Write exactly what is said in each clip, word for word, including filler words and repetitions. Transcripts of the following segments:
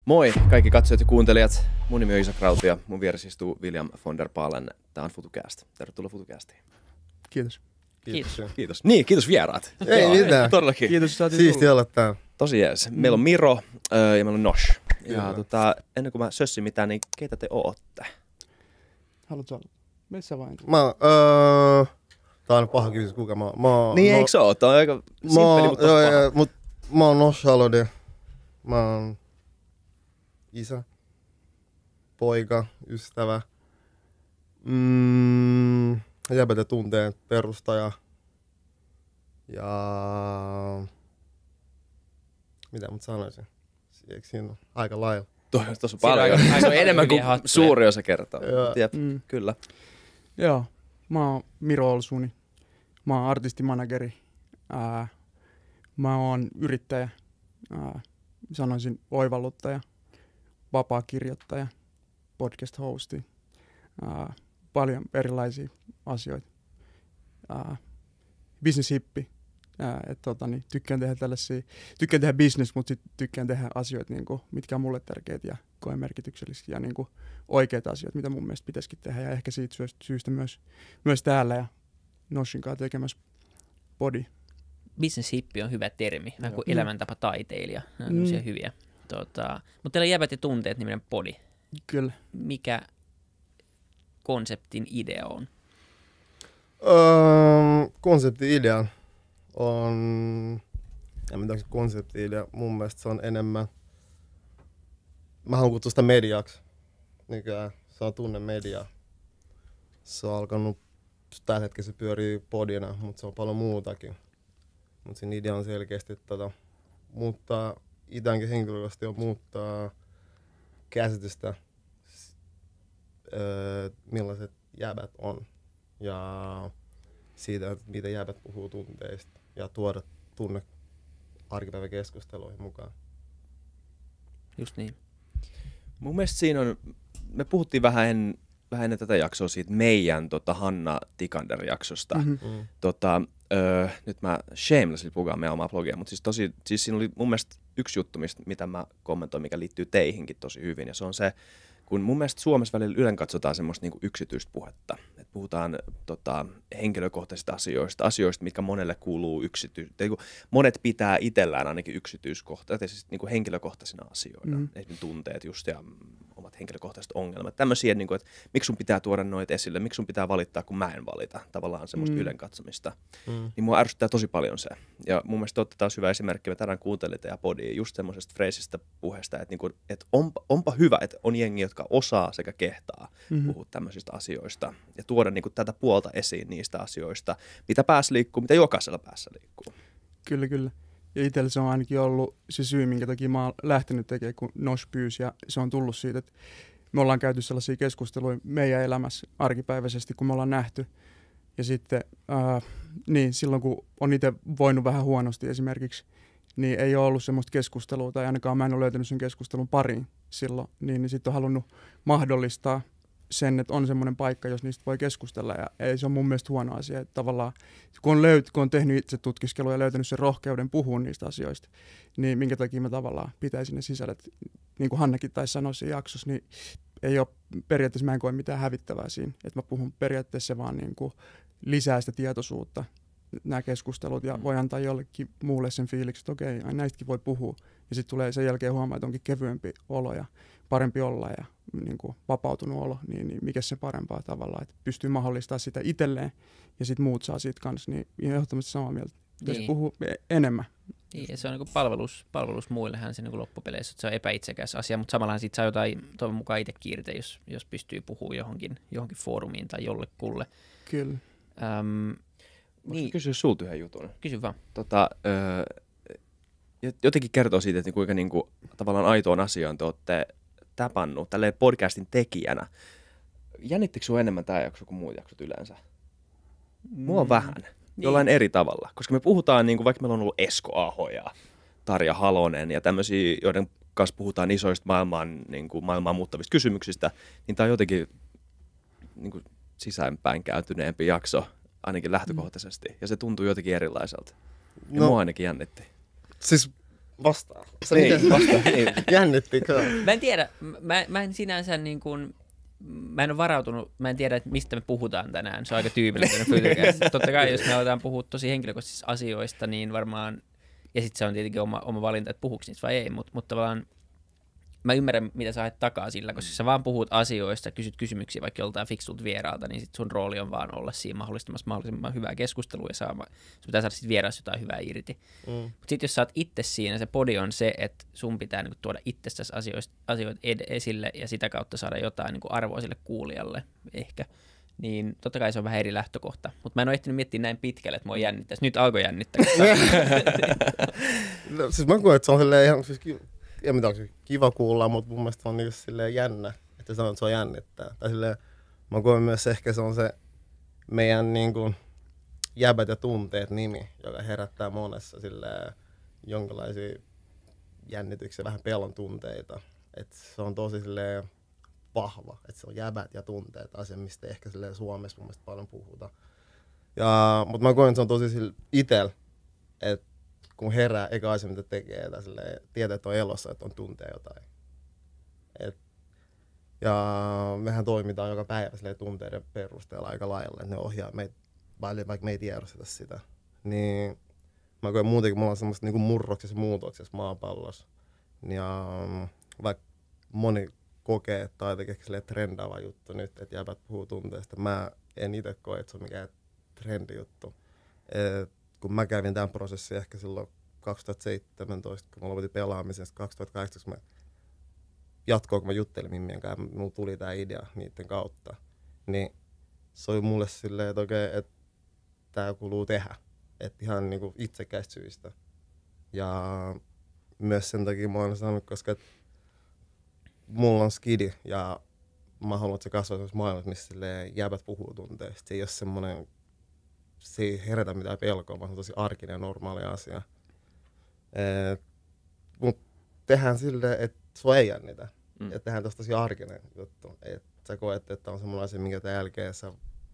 Moi kaikki katsojat ja kuuntelijat. Mun nimi on Isak Rautio. Mun vieressä istuu William von der Palen. Tää on FutuCast. Tervetuloa FutuCastiin. Kiitos. Kiitos. Kiitos. Kiitos. Niin, kiitos vieraat. Ei Joo, mitään. Todellakin. Kiitos, siisti olla täällä. Tosi jees. Meillä on Miro öö, ja meillä on Nosh. Ja tota, ennen kuin mä sössin mitään, niin keitä te ootte? Haluatko olla? Missä vain? Mä öö, tää on paha kysymys, kuka mä oon. Mä oon niin no, eikö se oo? Tää on aika simppeli, mutta joo, paha. joo, mut mä oon Nosh Halode. Mä oon isä, poika, ystävä, mm, jäbätä tunteen perustaja ja mitä mut sanoisin? Eikö siinä aika lailla? Tuossa on paljon. Se on enemmän kuin suuri osa kertoo. Jep, mm. Kyllä. Joo, mä oon Miro Olsuni. Mä oon artistimanageri. Ää, mä oon yrittäjä. Ää, sanoisin oivalluttaja. Vapaakirjoittaja. Podcast-hosti. Ää, paljon erilaisia asioita. Ää, business-hippi. Et, tota, niin, tykkään tehdä tällaisia, tykkään tehdä business, mutta sit tykkään tehdä asioita, niin kuin, mitkä on mulle tärkeitä ja koen merkityksellisiä ja niin kuin, oikeita asioita, mitä mun mielestä pitäisikin tehdä. Ja ehkä siitä syystä myös, myös täällä ja Noshin kanssa tekemässä body. Business hippi on hyvä termi, vähän kuin mm. elämäntapa taiteilija. Nämä on mm. hyviä. Tota, mutta teillä on jäbät ja tunteet niminen body. Kyllä. Mikä konseptin idea on? Öö, konseptin idea on, en tiedä, konsepti-idea. Mun mielestä se on enemmän, mä haluan kutsua sitä mediaksi. Nykyään se on tunne media. Se on alkanut, tällä hetkellä se pyörii podina, mutta se on paljon muutakin. Mutta siinä idea on selkeästi tota, muuttaa, itseäänkin henkilökohtaisesti on muuttaa käsitystä, öö, millaiset jäbät on. Ja siitä, että miten jäbät puhuu tunteista ja tuoda tunne arkipäiväkeskusteluihin mukaan. Just niin. Mun mielestä siinä on, me puhuttiin vähän, en, vähän ennen tätä jaksoa siitä meidän tota, Hanna Tikander-jaksosta. Mm-hmm. Mm. Tota, öö, nyt mä shamelessly puhutaan meidän omaa blogia, mutta siis, tosi, siis siinä oli mun mielestä yksi juttu, mistä, mitä mä kommentoin, mikä liittyy teihinkin tosi hyvin, ja se on se, kun mun mielestä Suomessa välillä ylen katsotaan semmoista niinku yksityistä puhetta. Et puhutaan tota, henkilökohtaisista asioista, asioista, mitkä monelle kuuluu yksityistä. Monet pitää itsellään ainakin yksityiskohtaisia, siis niinku henkilökohtaisina asioina. Mm. Esimerkiksi tunteet just ja omat henkilökohtaiset ongelmat. Tämmöisiä, niinku, että miksi sun pitää tuoda noita esille, miksi sun pitää valittaa, kun mä en valita. Tavallaan semmoista mm. ylen katsomista. Mm. Niin mua ärsyttää tosi paljon se. Ja mun mielestä olette taas hyvä esimerkki, me tänään kuuntelitte ja podia just semmoisesta freesistä puheesta, että niinku, et onpa, onpa hyvä, että on jengi, jotka osaa sekä kehtaa mm-hmm. puhua tämmöisistä asioista ja tuoda niinku tätä puolta esiin niistä asioista, mitä päässä liikkuu, mitä jokaisella päässä liikkuu. Kyllä, kyllä. Ja itsellä se on ainakin ollut se syy, minkä takia mä oon lähtenyt tekemään, kun Nosh pyysi, ja se on tullut siitä, että me ollaan käyty sellaisia keskusteluja meidän elämässä arkipäiväisesti, kun me ollaan nähty. Ja sitten äh, niin, silloin, kun on itse voinut vähän huonosti esimerkiksi, niin ei ole ollut semmoista keskustelua, tai ainakaan mä en ole löytänyt sen keskustelun pariin silloin, niin, niin sitten on halunnut mahdollistaa sen, että on semmoinen paikka, jos niistä voi keskustella, ja ei se on mun mielestä huono asia, että tavallaan kun on, löyt, kun on tehnyt itse tutkiskelua ja löytänyt sen rohkeuden puhua niistä asioista, niin minkä takia mä tavallaan pitäisin ne sisället, niin kuin Hannakin taisi sanoa siinä jaksossa, niin ei ole periaatteessa, mä en koe mitään hävittävää siinä, että mä puhun periaatteessa vaan niin kuin lisää sitä tietoisuutta, nämä keskustelut, ja voi antaa jollekin muulle sen fiiliksi, että okei, näistäkin voi puhua. Ja sitten tulee sen jälkeen huomaa, että onkin kevyempi olo ja parempi olla ja niin kuin vapautunut olo, niin, niin mikä se parempaa tavallaan, että pystyy mahdollistamaan sitä itselleen ja sitten muut saa siitä kanssa, niin ehdottomasti samaa mieltä. Pitäisi niin puhua enemmän. Niin, ja se on niin palvelus, palvelus muillehän se niin loppupeleissä, että se on epäitsekäs asia, mutta samallahan siitä saa jotain toivon mukaan itsekin irti, jos, jos pystyy puhumaan johonkin, johonkin foorumiin tai jollekulle. Kyllä. Öm, niin. Kysyä sulta yhden jutun. Kysy vaan. Tota, öö, jotenkin kertoo siitä, että kuinka niinku, tavallaan aitoon asiaan te olette täpannut tälleen podcastin tekijänä. Jännittikö sinua enemmän tämä jakso kuin muut jaksot yleensä? Mua mm. vähän. Jollain niin. eri tavalla. Koska me puhutaan, niin kuin, vaikka meillä on ollut Esko Aho ja Tarja Halonen ja tämmöisiä, joiden kanssa puhutaan isoista maailmaan, niin kuin, maailmaan muuttavista kysymyksistä, niin tämä on jotenkin niin kuin, sisäänpäin kääntyneempi jakso, ainakin lähtökohtaisesti. Ja se tuntuu jotenkin erilaiselta. Ja no, mua ainakin jännitti. Siis vastaa. Sä Niin, miten- vasta. Niin. Jännittikö? Mä en tiedä, mä, mä en sinänsä niin kuin, mä en ole varautunut, mä en tiedä, että mistä me puhutaan tänään. Se on aika tyypillinen Fytycast. Totta kai, jos me aletaan puhua tosi henkilökohtaisista asioista, niin varmaan, ja sitten se on tietenkin oma, oma valinta, että puhuuko niistä vai ei, mutta mut tavallaan mä ymmärrän, mitä sä haet takaa sillä, koska jos sä vaan puhut asioista, kysyt kysymyksiä vaikka joltain fiksulta vieraalta, niin sit sun rooli on vaan olla siinä mahdollistamassa mahdollisimman hyvää keskustelua ja saama, sun pitää saada sit vieraassa jotain hyvää irti. Mm. Mutta sitten jos sä oot itse siinä, se podi on se, että sun pitää niinku tuoda itsestäsi asioista, asioita ed- esille ja sitä kautta saada jotain niinku arvoa sille kuulijalle ehkä. Niin totta kai se on vähän eri lähtökohta. Mutta mä en ole ehtinyt miettiä näin pitkälle, että mua jännittäisi. Nyt alkoi jännittää. No, siis mä koen, että se on silleen ihan, siis kiva, en mitä, onko se kiva kuulla, mutta mun mielestä se on niinku silleen jännä, että sanoo, että se on jännittää. Tai silleen, mä koen myös ehkä se on se meidän niinku jäbät ja tunteet nimi, joka herättää monessa silleen jonkinlaisia jännityksiä, vähän pelon tunteita. Että se on tosi silleen vahva, että se on jäbät ja tunteet, asia, mistä ehkä silleen Suomessa mun mielestä paljon puhutaan. Ja, mutta mä koen, että se on tosi sille itsellä, että kun herää, eikä asia mitä tekee, tai silleen, tietää, että on elossa, että on tuntee jotain. Et, ja mehän toimitaan joka päivä silleen, tunteiden perusteella aika lailla, että ne ohjaa meitä, vaikka me ei tiedosteta sitä. Niin mä koen muutenkin, mulla on semmoista niin kuin murroksessa muutoksessa maapallossa. Ja vaikka moni kokee, että tämä on jotenkin trendaava juttu nyt, että jäbät puhuu tunteesta. Mä en itse koe, että se on mikään trendijuttu. Et kun mä kävin tämän prosessin ehkä silloin kaksituhattaseitsemäntoista, kun mä lopetin pelaamisen, kaksituhattakahdeksantoista mä jatkoin, kun mä juttelin Mimmien kanssa, mulla tuli tää idea niiden kautta. Niin se oli mulle silleen, että okei, että tää kuuluu tehdä. Että ihan niinku itsekäistä syistä. Ja myös sen takia mä oon sanonut, koska mulla on skidi ja mä haluan, että se kasvaa semmoisessa maailmassa, missä jäbät puhuu tunteista. Se ei ole semmoinen, se ei herätä mitään pelkoa, vaan se on tosi arkinen ja normaali asia. Mutta tehdään silleen, että sua ei jännitä. Mm. Ja tehdään tosta tosi arkinen juttu. Et sä koet, että on semmoinen asia, minkä tämän jälkeen sä,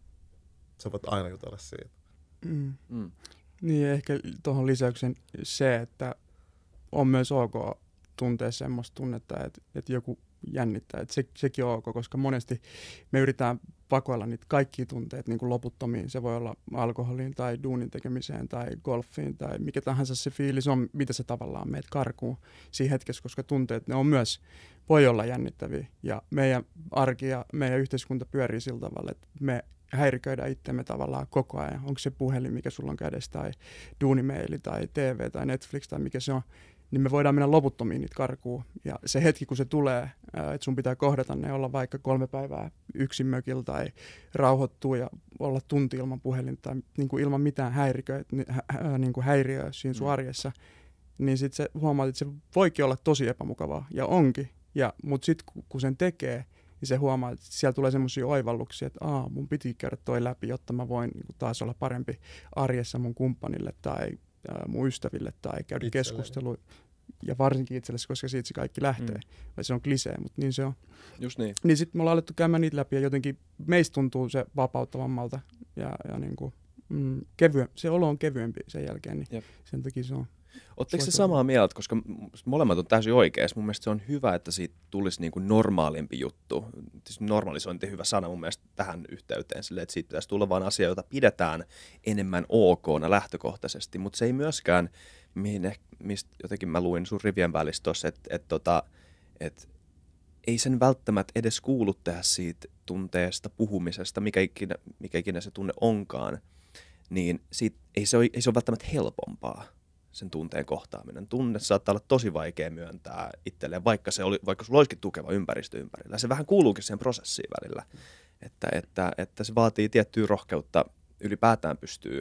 sä voit aina jutella siitä. Mm. Mm. Niin ehkä tuohon lisäyksen se, että on myös ok tuntea semmoista tunnetta, että, että joku jännittää. Että se, sekin on ok, koska monesti me yritetään pakoilla niitä kaikkia tunteet niin kuin loputtomiin. Se voi olla alkoholiin tai duunin tekemiseen tai golfiin tai mikä tahansa se fiilis on, mitä se tavallaan meitä karkuu siinä hetkessä, koska tunteet ne on myös, voi olla jännittäviä. Ja meidän arki ja meidän yhteiskunta pyörii sillä tavalla, että me häiriköidään itsemme tavallaan koko ajan. Onko se puhelin, mikä sulla on kädessä, tai duunimeili, tai T V, tai Netflix, tai mikä se on, niin me voidaan mennä loputtomiin niitä karkuun. Ja se hetki, kun se tulee, että sun pitää kohdata ne, olla vaikka kolme päivää yksin mökillä, tai rauhoittua ja olla tunti ilman puhelinta, tai niin kuin ilman mitään häiriköä, hä, niin kuin häiriöä siinä sun arjessa, niin sitten se huomaat, että se voikin olla tosi epämukavaa, ja onkin. Ja, mutta sitten kun sen tekee, niin se huomaa, että siellä tulee semmoisia oivalluksia, että Aa, mun piti käydä toi läpi, jotta mä voin niin kuin taas olla parempi arjessa mun kumppanille tai ää, mun ystäville tai käydä keskustelua. Ja varsinkin itsellesi, koska siitä se kaikki lähtee. Mm. Se on klisee, mutta niin se on. Just niin. Niin sitten me ollaan alettu käymään niitä läpi ja jotenkin meistä tuntuu se vapauttavammalta ja, ja niin kuin, mm, kevyen, se olo on kevyempi sen jälkeen, niin Jep. sen takia se on. Oletteko se samaa mieltä, koska molemmat on täysin oikeassa. Mun mielestä se on hyvä, että siitä tulisi niin kuin normaalimpi juttu. Normalisointi hyvä sana mun mielestä tähän yhteyteen, sille, että siitä pitäisi tulla vain asia, jota pidetään enemmän okna lähtökohtaisesti, mutta se ei myöskään, mihin ehkä, mistä jotenkin mä luin sun rivien välistä tossa, että et, tota, et, ei sen välttämättä edes kuulu tehdä siitä tunteesta, puhumisesta, mikä ikinä, mikä ikinä se tunne onkaan, niin siitä, ei, se ole, ei se ole välttämättä helpompaa. Sen tunteen kohtaaminen. Tunne saattaa olla tosi vaikea myöntää itselleen, vaikka, se oli, vaikka sulla olisikin tukeva ympäristö ympärillä. Se vähän kuuluukin siihen prosessiin välillä, että, että, että se vaatii tiettyä rohkeutta, ylipäätään pystyy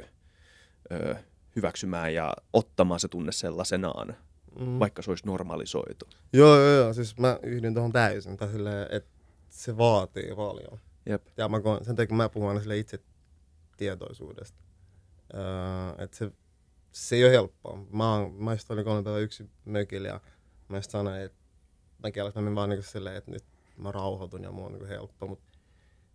ö, hyväksymään ja ottamaan se tunne sellaisenaan, mm. vaikka se olisi normalisoitu. Joo, joo, joo. Siis mä yhdyn tuohon täysin, tai silleen, että se vaatii paljon. Jep. Ja mä, sen takia mä puhun aina sille itse tietoisuudesta. Öö, että se Se ei ole helppoa. Mä, oon, mä just olin kolme päivää yksin mökillä ja mä just sanoin, että mäkin alas mä menin vaan niinku silleen, että nyt mä rauhoitun ja mulla on niinku helppo, mutta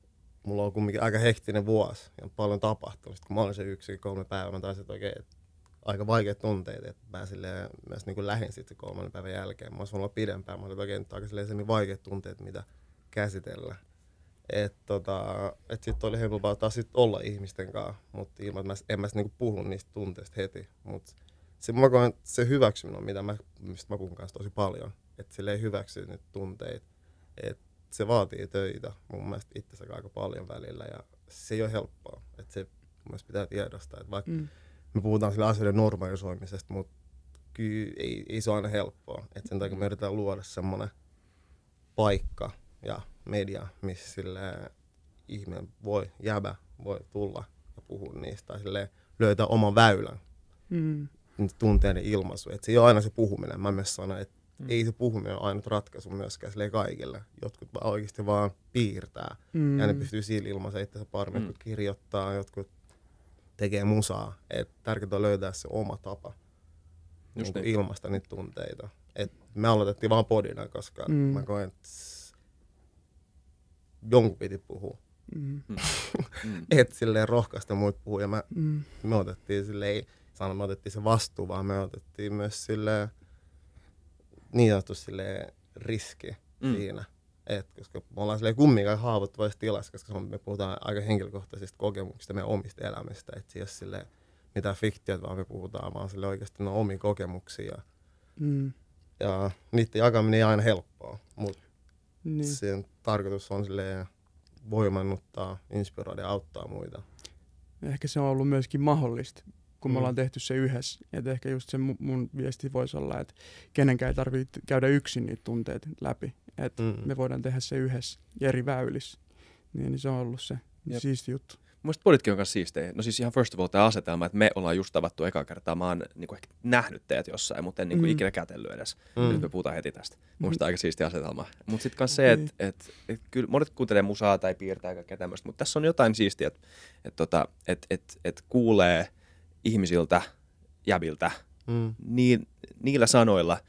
mulla on kumminkin aika hektinen vuosi ja paljon tapahtunut. Sitten kun mä olin se yksin kolme päivää, mä taisin, että oikein, että aika vaikeat tunteet, että mä silleen myös niin kuin lähdin sitten kolmannen päivän jälkeen. Mä olisin olla pidempään, mä olin oikein aika silleen vaikeat tunteet, mitä käsitellä. Että tota, et sitten oli helpompaa taas sit olla ihmisten kanssa, mutta ilman, että mä, en mä sit niinku puhu niistä tunteista heti. Mutta se, mä koen, se hyväksyminen on, mitä mä, mistä mä puhun kanssa tosi paljon. Että sille ei hyväksy niitä tunteita. Että se vaatii töitä mun mielestä itsensä aika paljon välillä ja se ei ole helppoa. Että se mun mielestä pitää tiedostaa, että vaikka mm. me puhutaan sille asioiden normalisoimisesta, mutta kyllä ei, ei se ole aina helppoa. Että sen takia me yritetään luoda semmoinen paikka ja media, missä sille ihminen voi, jäbä voi tulla ja puhua niistä tai sille löytää oman väylän mm. tunteiden ilmaisu. Et se ei ole aina se puhuminen. Mä myös sanon, että mm. ei se puhuminen ole ainut ratkaisu myöskään kaikille. Jotkut vaan oikeasti vaan piirtää mm. ja ne pystyy sillä ilmaisemaan itsensä paremmin. Mm. Jotkut kirjoittaa, jotkut tekee musaa. Et tärkeintä on löytää se oma tapa niin niin. ilmaista niitä tunteita. Et me aloitettiin vaan podina, koska mm. mä koen, että jonkun piti puhua. Mm. Et silleen rohkaista muut puhua. Ja mä, mm. me otettiin silleen, sanon, me otettiin se vastuu, vaan me otettiin myös silleen niin sanottu silleen riski mm. siinä. Et, koska me ollaan silleen kumminkaan haavoittuvassa tilassa, koska me puhutaan aika henkilökohtaisista kokemuksista meidän omista elämistä. Et se ei ole silleen mitään fiktiota, vaan me puhutaan vaan silleen oikeasti no omia kokemuksia. Mm. Ja niiden jakaminen ei aina helppoa, mutta niin. Sen tarkoitus on silleen voimannuttaa, inspiroida ja auttaa muita. Ehkä se on ollut myöskin mahdollista, kun mm. me ollaan tehty se yhdessä. Et ehkä just se mun, mun viesti voisi olla, että kenenkään ei tarvitse käydä yksin niitä tunteita läpi. Että mm. me voidaan tehdä se yhdessä eri väylissä. Niin, niin se on ollut se Jep. siisti juttu. Mielestäni poditkin on myös siistejä. No siis ihan first of all tämä asetelma, että me ollaan just tavattu ekaa kertaa. Mä oon niin ehkä nähnyt teidät jossain, mutta en niin mm. ikinä kätellyt edes. Mm. Nyt me puhutaan heti tästä. Mielestäni mm. aika siistiä asetelma. Mutta sitten myös se, että et, et, kyllä monet kuuntelee musaa tai piirtää kaikkea tämmöistä, mutta tässä on jotain siistiä, että et, tota, et, et, et kuulee ihmisiltä, jäbiltä, mm. niin, niillä sanoilla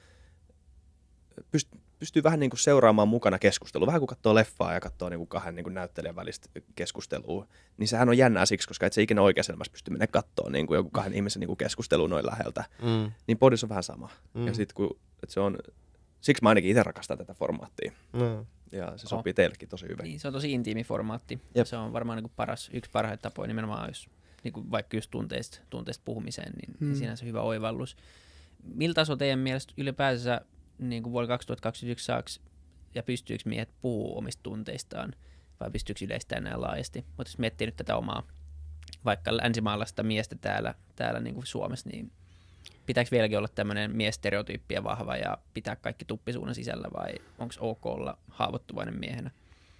pyst- pystyy vähän niin kuin seuraamaan mukana keskustelua. Vähän kuin katsoo leffaa ja katsoo niin kuin kahden niin kuin näyttelijän välistä keskustelua, niin sehän on jännää siksi, koska et se ikinä oikeassa elämässä pysty mennä katsoa niin kuin joku kahden ihmisen niin kuin keskustelua noin läheltä. Mm. Niin podissa on vähän sama. Mm. Ja sit, kun, et se on, siksi mä ainakin itse rakastan tätä formaattia. Mm. Ja se sopii oh. teillekin tosi hyvin. Niin, se on tosi intiimi formaatti. Jep. Se on varmaan niin kuin paras, yksi parhaita tapoja nimenomaan, jos niin kuin vaikka just tunteista, tunteista puhumiseen, niin, mm. niin siinä on se hyvä oivallus. Miltä taso teidän mielestä ylipäänsä niin kuin vuonna kaksituhattakaksikymmentäyksi saaks, ja pystyykö miehet puhua omista tunteistaan, vai pystyykö yleistään näin laajasti? Mutta jos miettii nyt tätä omaa, vaikka länsimaalaista miestä täällä, täällä niin kuin Suomessa, niin pitääkö vieläkin olla tämmöinen miesstereotyyppiä vahva ja pitää kaikki tuppisuunnan sisällä, vai onko ok olla haavoittuvainen miehenä?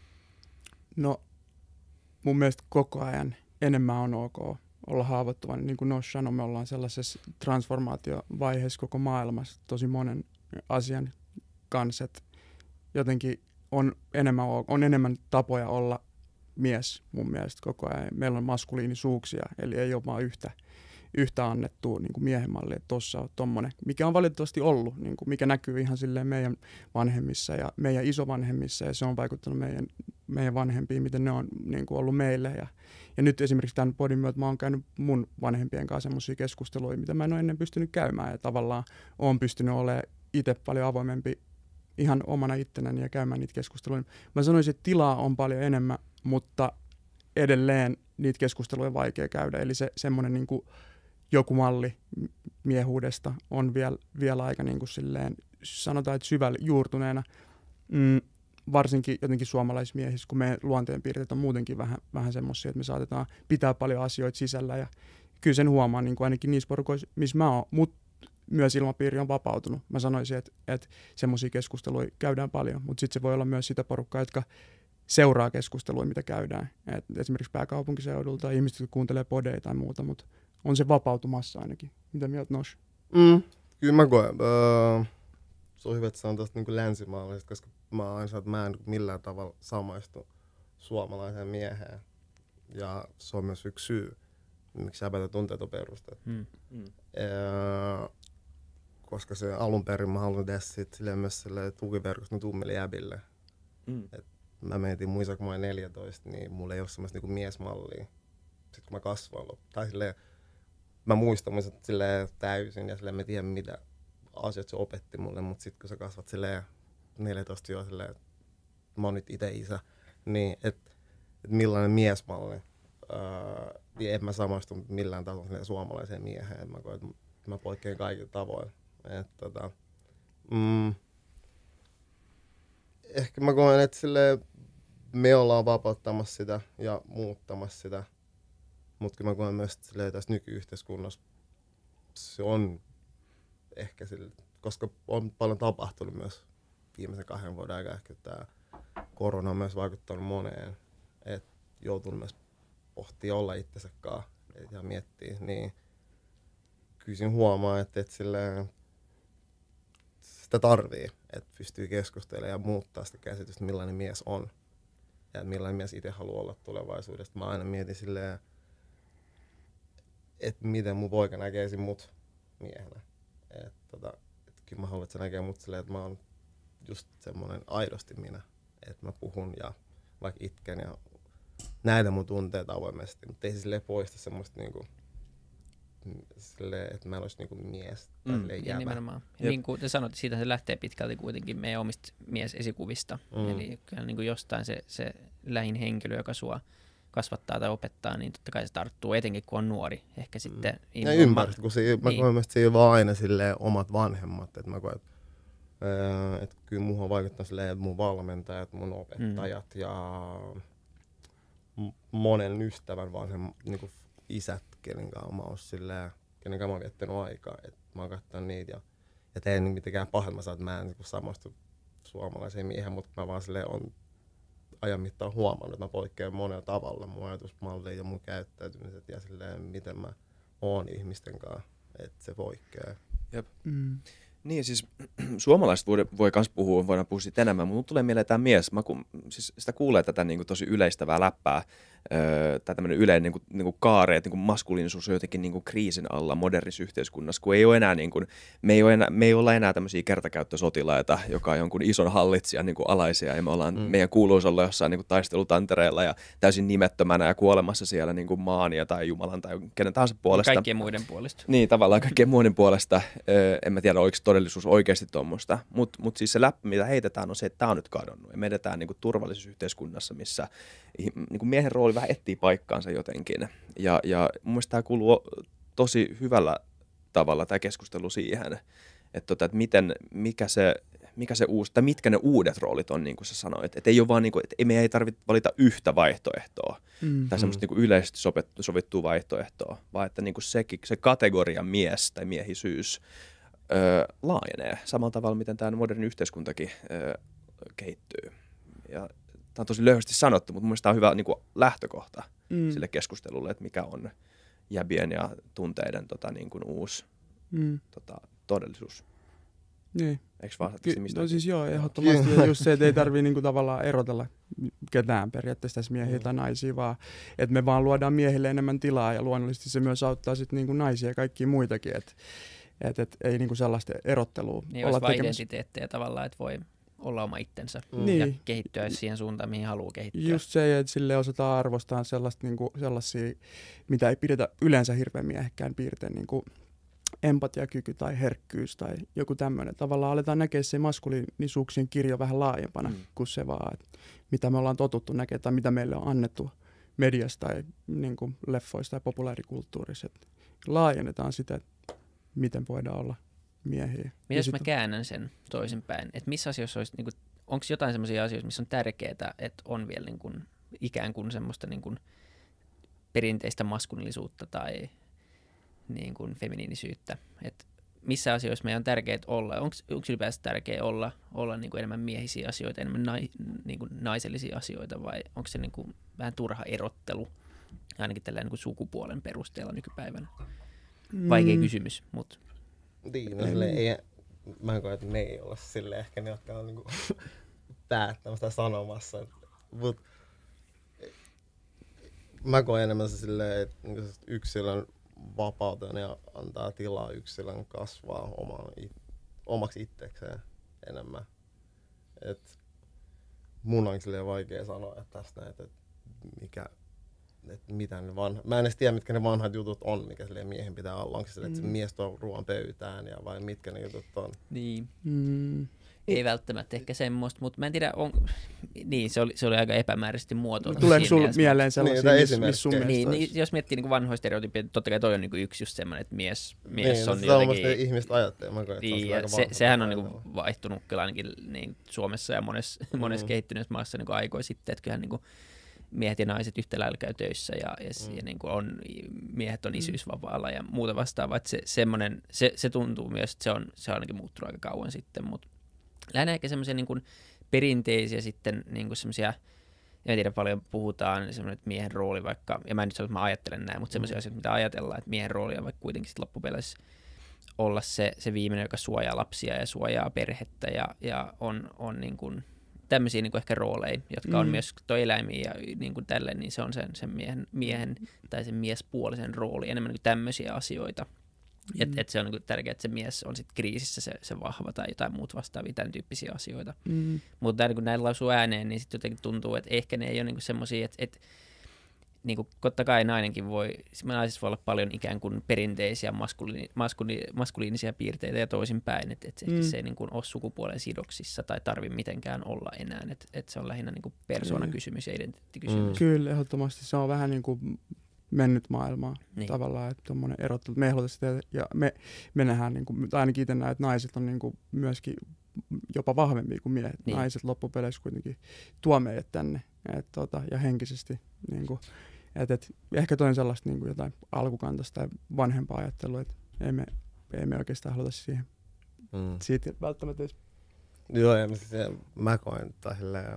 No, mun mielestä koko ajan enemmän on ok olla haavoittuvainen. Niin kuin Nosh sanoi, me ollaan sellaisessa transformaatiovaiheessa koko maailmassa tosi monen asian kanssa, että jotenkin on enemmän, on enemmän tapoja olla mies mun mielestä koko ajan. Meillä on maskuliinisuuksia, eli ei ole vaan yhtä, yhtä annettua niin kuin miehen malli, että tossa on tommonen, mikä on valitettavasti ollut, niin kuin mikä näkyy ihan silleen meidän vanhemmissa ja meidän isovanhemmissa, ja se on vaikuttanut meidän, meidän vanhempiin, miten ne on niin kuin ollut meille. Ja, ja nyt esimerkiksi tämän podin myötä mä oon käynyt mun vanhempien kanssa semmoisia keskusteluja, mitä mä en ole ennen pystynyt käymään, ja tavallaan oon pystynyt olemaan itse paljon avoimempi ihan omana ittenäni ja käymään niitä keskusteluja. Mä sanoisin, että tilaa on paljon enemmän, mutta edelleen niitä keskusteluja on vaikea käydä. Eli se semmoinen niin kuin joku malli miehuudesta on vielä, vielä aika niin kuin silleen, sanotaan, että syvällä juurtuneena, mm, varsinkin jotenkin suomalaismiehissä, kun meidän luonteenpiirteet on muutenkin vähän, vähän semmoisia, että me saatetaan pitää paljon asioita sisällä. Ja kyllä sen huomaa niin kuin ainakin niissä porukoissa, missä mä oon, mutta myös ilmapiiri on vapautunut. Mä sanoisin, että, että semmoisia keskusteluja käydään paljon, mutta sitten se voi olla myös sitä porukkaa, jotka seuraa keskusteluja, mitä käydään. Et esimerkiksi pääkaupunkiseudulta tai ihmiset, jotka kuuntelee podeja tai muuta, mutta on se vapautumassa ainakin. Mitä mieltä, Nosh? Mm, kyllä mä koen. Uh, se on hyvä, että se on tuosta niin länsimaalaisesta, koska mä aina sanon, että mä en millään tavalla samaistu suomalaiseen mieheen. Ja se on myös yksi syy, miksi häpätä tunteet on perustettu. Mm. Mm. Uh, koska se alun perin mä haluan tehdä sit silleen myös tukiverkoston tummille jäbille. Mm. Et mä mietin muissa, kun mä olin neljätoista, niin mulla ei ole semmoista niinku miesmallia. Sitten kun mä kasvoin, tai silleen, mä muistan mun silleen täysin ja silleen mä tiedän mitä asiat se opetti mulle, mutta sit kun sä kasvat silleen neljätoista jo silleen, mä oon nyt ite isä, niin että et millainen miesmalli, öö, niin en mä samaistu millään tasolla suomalaiseen mieheen, mä koen, että mä poikkean kaikilla tavoin. Et, tota, mm, ehkä mä koen, että silleen, me ollaan vapauttamassa sitä ja muuttamassa sitä, mutta mä koen myös, että tässä nykyyhteiskunnassa se on ehkä sille, koska on paljon tapahtunut myös viimeisen kahden vuoden aikana, ehkä tämä korona on myös vaikuttanut moneen, että joutunut myös pohtia olla itsensäkaan ja miettiä, niin kyllä siinä huomaa, että, että silleen, sitä tarvii, että pystyy keskustelemaan ja muuttaa sitä käsitystä, millainen mies on ja millainen mies itse haluaa olla tulevaisuudesta. Mä aina mietin silleen, että miten mun poika näkee mut miehenä. Et, tota, et kyllä mä haluan, että se näkee mut silleen, että mä oon just semmonen aidosti minä. Että mä puhun ja vaikka itken ja näitä mun tunteita avoimesti, mutta ei se silleen poista semmoista niinku, silleen, että mä en olisi niinku mies tai mm, jäbä. Nimenomaan. Niin kuin te sanoitte, siitä se lähtee pitkälti kuitenkin meidän omista miesesikuvista. Mm. Eli kyllä niin kuin jostain se, se lähin henkilö, joka sua kasvattaa tai opettaa, niin totta kai se tarttuu, etenkin kun on nuori. Ehkä sitten... Mm. Ja ymmärrät, kun se, mä niin. koen myös, että se ei ole vaan aina silleen omat vanhemmat. Että mä koen, että, että kyllä muuhun on vaikuttanut silleen, että mun valmentajat, mun opettajat mm. ja monen ystävän vanhemmat, niin kuin isät, kenen kanssa mä oon silleen, kenen kanssa mä oon viettänyt aikaa. Että mä oon katsonut niitä ja, ja tein mitenkään pahat. Mä saan, että mä en niin samastu suomalaiseen miehen, mutta mä vaan silleen on ajan mittaan huomannut, että mä poikkean monella tavalla mun ajatusmalleja ja mun käyttäytymiset ja silleen, miten mä oon ihmisten kanssa, että se poikkeaa. Jep. Mm. Niin siis suomalaiset voi, voi kans puhua, voidaan puhua siitä enemmän, mutta tulee mieleen tämä mies, mä kun, siis sitä kuulee tätä niin kuin tosi yleistävää läppää, öö, tai tämmöinen yleinen niin kuin, niin kuin kaare, että niin kuin maskuliinisuus on jotenkin niin kuin kriisin alla modernissa yhteiskunnassa, kun ei ole enää, niin kuin, me, ei ole enää, me ei olla enää tämmöisiä kertakäyttösotilaita, joka on jonkun ison hallitsijan niin kuin alaisia, ja me ollaan, mm. meidän kuuluisi olla jossain niin kuin taistelutantereella ja täysin nimettömänä ja kuolemassa siellä niin kuin maania tai Jumalan tai kenen tahansa puolesta. Kaikkien muiden puolesta. Niin, tavallaan kaikkien muiden puolesta. Öö, en mä tiedä, oliko todellisuus oikeasti tuommoista, mutta mut siis se läppä, mitä heitetään, on se, että tämä on nyt kadonnut. Ja me edetään niinku turvallisessa yhteiskunnassa, missä niinku miehen rooli vähän etsii paikkaansa jotenkin. Ja, ja mun mielestä tämä kuuluu tosi hyvällä tavalla, tämä keskustelu siihen, että, tota, että miten, mikä se, mikä se uusi, tai mitkä ne uudet roolit on, niin kuin sä sanoit. Että ei ole vaan, niinku, että me ei tarvitse valita yhtä vaihtoehtoa, mm. tai semmoista niinku yleisesti sovittua vaihtoehtoa, vaan että niinku se, se kategoria mies tai miehisyys Öö, laajenee samalla tavalla, miten tämä moderni yhteiskuntakin öö, kehittyy. Ja tämä on tosi löyhästi sanottu, mutta mun mielestä tämä on hyvä niin kuin lähtökohta mm. sille keskustelulle, että mikä on jäbien ja tunteiden tota, niin kuin uusi mm. tota, todellisuus. Niin. Eikö vaan? Ky- no siis joo, ehdottomasti. Ja just se, että ei tarvitse niinku tavallaan erotella ketään periaatteessa tässä miehiä mm. tai naisia, vaan että me vaan luodaan miehille enemmän tilaa ja luonnollisesti se myös auttaa sitten niinku naisia ja kaikkia muitakin. Et, Että et, ei niinku sellaista erottelua niin olla tekemässä. identiteettiä tavallaan, että voi olla oma itsensä mm. ja niin. kehittyä siihen suuntaan, mihin haluaa kehittyä. Just se, että sille osataan arvostaa sellaista, niinku, sellaisia, mitä ei pidetä yleensä hirveän miehekkään piirteen, niinku empatiakyky tai herkkyys tai joku tämmöinen. Tavallaan aletaan näkeä se maskuliinisuuksien kirjo vähän laajempana mm. kuin se vaan, että mitä me ollaan totuttu näkemään tai mitä meille on annettu mediasta tai niinku leffoista tai populaarikulttuurissa. Et laajennetaan sitä, että miten voidaan olla miehiä. Mitä jos mä käännän sen toisinpäin? Että missä asioissa olisi, niin kuin, onko jotain sellaisia asioita, missä on tärkeää, että on vielä niin kuin, ikään kuin semmoista niin kuin, perinteistä maskuliinisuutta tai niin kuin, feminiinisyyttä? Et missä asioissa meidän on tärkeää olla? Onko ylipäänsä tärkeää olla, olla niin kuin enemmän miehisiä asioita, enemmän nai, niin kuin naisellisia asioita vai onko se niin kuin, vähän turha erottelu, ainakin tällä niin kuin sukupuolen perusteella nykypäivänä? Vaikea mm. kysymys, mutta... Niin, no silleen, ei, mä en koe, että me ei ole silleen ehkä ne, jotka on niinku päättämässä tai sanomassa. Mut, mä koen enemmän se silleen, että niinku yksilön vapauten ja antaa tilaa yksilön kasvaa oman, it, omaksi itsekseen enemmän. Et mun on silleen vaikea sanoa että tästä näet, että mikä, että mitä ne vanha, mä en edes tiedä, mitkä ne vanhat jutut on, mikä silleen miehen pitää olla. Onko se silleen, että se mies tuo ruoan pöytään ja vai mitkä ne jutut on? Niin. Mm. Ei välttämättä ehkä semmoista, mutta mä en tiedä, on... niin se oli, se oli aika epämääräisesti muotoiltu. Tuleeko sulla mieleen sellaisia, niin, missä mis sun mielestä niin, olisi? niin, jos miettii niin vanhoja stereotypia, totta kai toi on niin yksi just semmoinen, että mies, mies niin, on no, jotenkin... Niin, ihmiset ajattelee. Mä koen, että niin, se, on se, sehän on niin kuin vaihtunut kyllä ainakin niin Suomessa ja monessa, mm. monessa kehittyneessä maassa niin aikoja sitten, että kyllähän niin kuin miehet ja naiset yhtä lailla käy töissä ja, ja, mm. ja niin kuin on, miehet on isyysvapaalla ja muuta vastaavaa. Että se, semmoinen, se, se tuntuu myös, että se on, se on ainakin muuttunut aika kauan sitten, mutta lähinnä ehkä semmoisia niin kuin perinteisiä sitten niin kuin semmoisia, en tiedä paljon puhutaan, semmoinen, että miehen rooli vaikka, ja mä en nyt sano, että mä ajattelen näin, mutta semmoisia mm. asioita, mitä ajatellaan, että miehen rooli on vaikka kuitenkin sitten loppupeleissä olla se, se viimeinen, joka suojaa lapsia ja suojaa perhettä ja, ja on, on niin kuin tämmöisiä niin kuin ehkä rooleja, jotka on mm. myös toi eläimiä ja niin kuin tälleen, niin se on sen, sen miehen, miehen tai sen miespuolisen rooli, enemmän niin kuin tämmöisiä asioita. Mm. Että et se on niin kuin tärkeää, että se mies on sitten kriisissä se, se vahva tai jotain muut vastaavia, tämän tyyppisiä asioita. Mm. Mutta niin kun näin lausuu ääneen, niin sitten jotenkin tuntuu, että ehkä ne ei ole niin semmoisia, että et, niin kuin totta kai nainenkin voi, naisissa voi olla paljon ikään kuin perinteisiä maskuliini, maskuliini, maskuliinisia piirteitä ja toisinpäin, että et mm. se ei niin kuin ole sukupuolen sidoksissa tai tarvitse mitenkään olla enää, että et se on lähinnä niin kuin persoonakysymys ja identiteettikysymys. Mm. Kyllä, ehdottomasti se on vähän niin kuin mennyt maailmaa niin. Tavallaan, että tuommoinen erottelu, me ehdotetaan ja me, me nähdään, niin kuin, ainakin itse näen, että naiset on niin kuin myöskin jopa vahvempia kuin miehet. Niin. Naiset loppupeleissä kuitenkin tuo meidät tänne et, tota, ja henkisesti. Niin kuin, et, et, ehkä toinen sellaista niin kuin jotain alkukantaista tai vanhempaa ajattelua, että ei me, ei me oikeastaan haluta siihen. Mm. Siitä välttämättä edes. Joo, ja se, mä koen, tai silleen,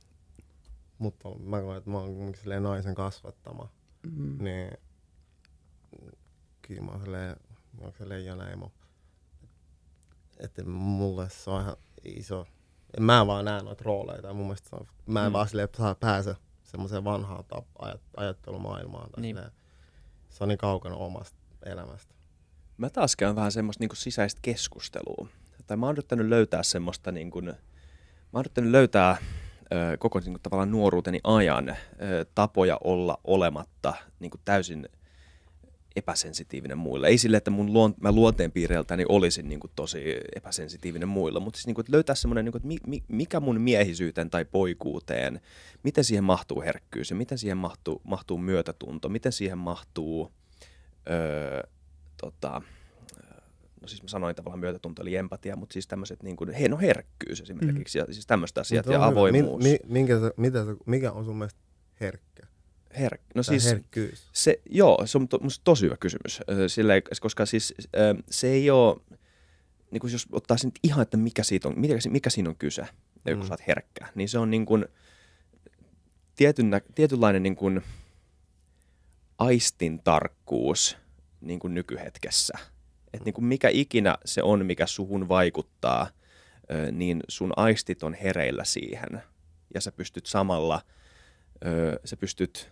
mutta mä koen, että mä oon silleen naisen kasvattama. Mm. Niin kyllä mä oon silleen, onko se leijonaimo. Että mulle se on ihan iso. Mä en vaan näe noita rooleja. Tai mun mielestä on, mä en mm. vaan silleen pääse semmoiseen vanhaan tap- ajattelumaailmaan. Niin. Se on niin kaukana omasta elämästä. Mä taas käyn vähän semmoista niin kuin sisäistä keskustelua. Tai mä oon yrittänyt löytää semmoista, niin kuin, mä oon yrittänyt löytää ö, koko niin kuin, tavallaan nuoruuteni ajan ö, tapoja olla olematta niin kuin täysin epäsensitiivinen muille. Ei sille, että mun luon, mä luonteenpiireiltäni olisin niin kuin tosi epäsensitiivinen muille, mutta siis niin kuin, että löytää semmoinen, niin kuin, että mi, mikä mun miehisyyteen tai poikuuteen, miten siihen mahtuu herkkyys ja miten siihen mahtuu, mahtuu myötätunto, miten siihen mahtuu, öö, tota, no siis mä sanoin tavallaan myötätunto eli empatia, mutta siis tämmöiset niin kuin, hei, no herkkyys esimerkiksi, mm. ja siis tämmöistä asiat ja avoimuus. Mi, minkä sä, mitä sä, mikä on sun mielestä herkkä? Her, no siis, herkkyys. Se, joo, se on to, musta tosi hyvä kysymys, Silleen, koska siis se ei ole, niin kuin jos ottaa sen ihan, että mikä, siitä on, mikä, mikä siinä on kyse, mm. kun sä oot herkkä, niin se on niin kuin tietynä, tietynlainen niin kuin aistin tarkkuus niin kuin nykyhetkessä. Että niin kuin mikä ikinä se on, mikä suhun vaikuttaa, niin sun aistit on hereillä siihen ja sä pystyt samalla, sä pystyt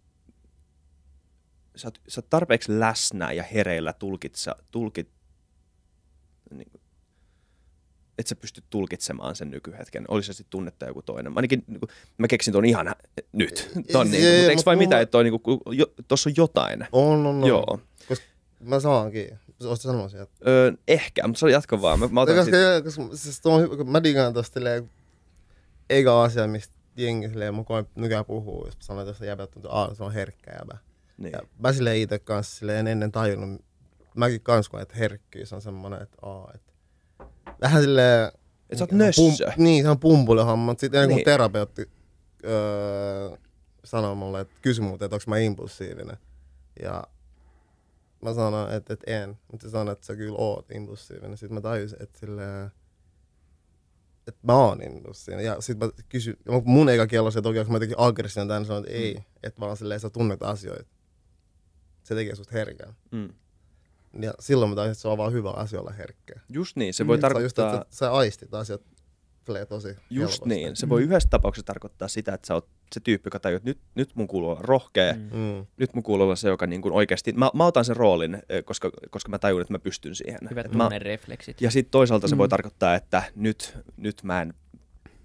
Sä oot, sä oot tarpeeksi läsnä ja hereillä tulkitsa, tulkit, niin, että sä pystyt tulkitsemaan sen nykyhetken. Olisi se sitten tunnetta joku toinen. Mä ainakin niin kuin, mä keksin tuon ihan hä- nyt. Ton, niin, mutta eikö vai mitä, että niin tuossa on jotain? On, on, on. Joo. Koska mä saankin. Oletko sanoa sieltä? Öö, ehkä, mutta se on jatko vaan. Mä, mä, otan koska, sit... koska, siis tuon, mä digaan tosta eikä asia, mistä jengi silleen mukaan nykyään puhuu. Jos sanoin tuosta jäbä, että se on herkkä jäbä. Niin. Ja mä silleen ite kanssa silleen ennen tajunnut, mäkin kans koen, että herkkyys on semmonen, että aa, että vähän silleen... Et sä oot nössö. Pum, niin, se on pumpulihomma, mutta sitten ennen kuin niin. terapeutti öö, sanoi mulle, että kysy multa, että onko mä impulsiivinen. Ja mä sanoin, että, että en, mutta se sanoi, että sä kyllä oot impulsiivinen. Sitten mä tajusin, että silleen, että mä oon impulsiivinen. Ja sit mä kysyin, mun eikä kello se, että onko mä jotenkin aggressiivinen, tai sanoin, että ei, mm. että vaan silleen sä tunnet asioita. Se tekee susta herkän. Mm. Ja silloin mä taisin, että se on vaan hyvä asia olla herkkä. Just niin, se voi mm. tarkoittaa... Se just, että sä aistit asiat tosi Just helposti. niin, se voi yhdessä tapauksessa tarkoittaa sitä, että sä oot se tyyppi, joka tajuu, että nyt, nyt mun kuuluu olla rohkea, mm. nyt mun kuuluu olla se, joka niin kuin oikeasti... Mä, mä otan sen roolin, koska, koska mä tajun, että mä pystyn siihen. Hyvät tunnenrefleksit. Ja sitten toisaalta se mm. voi tarkoittaa, että nyt, nyt mä en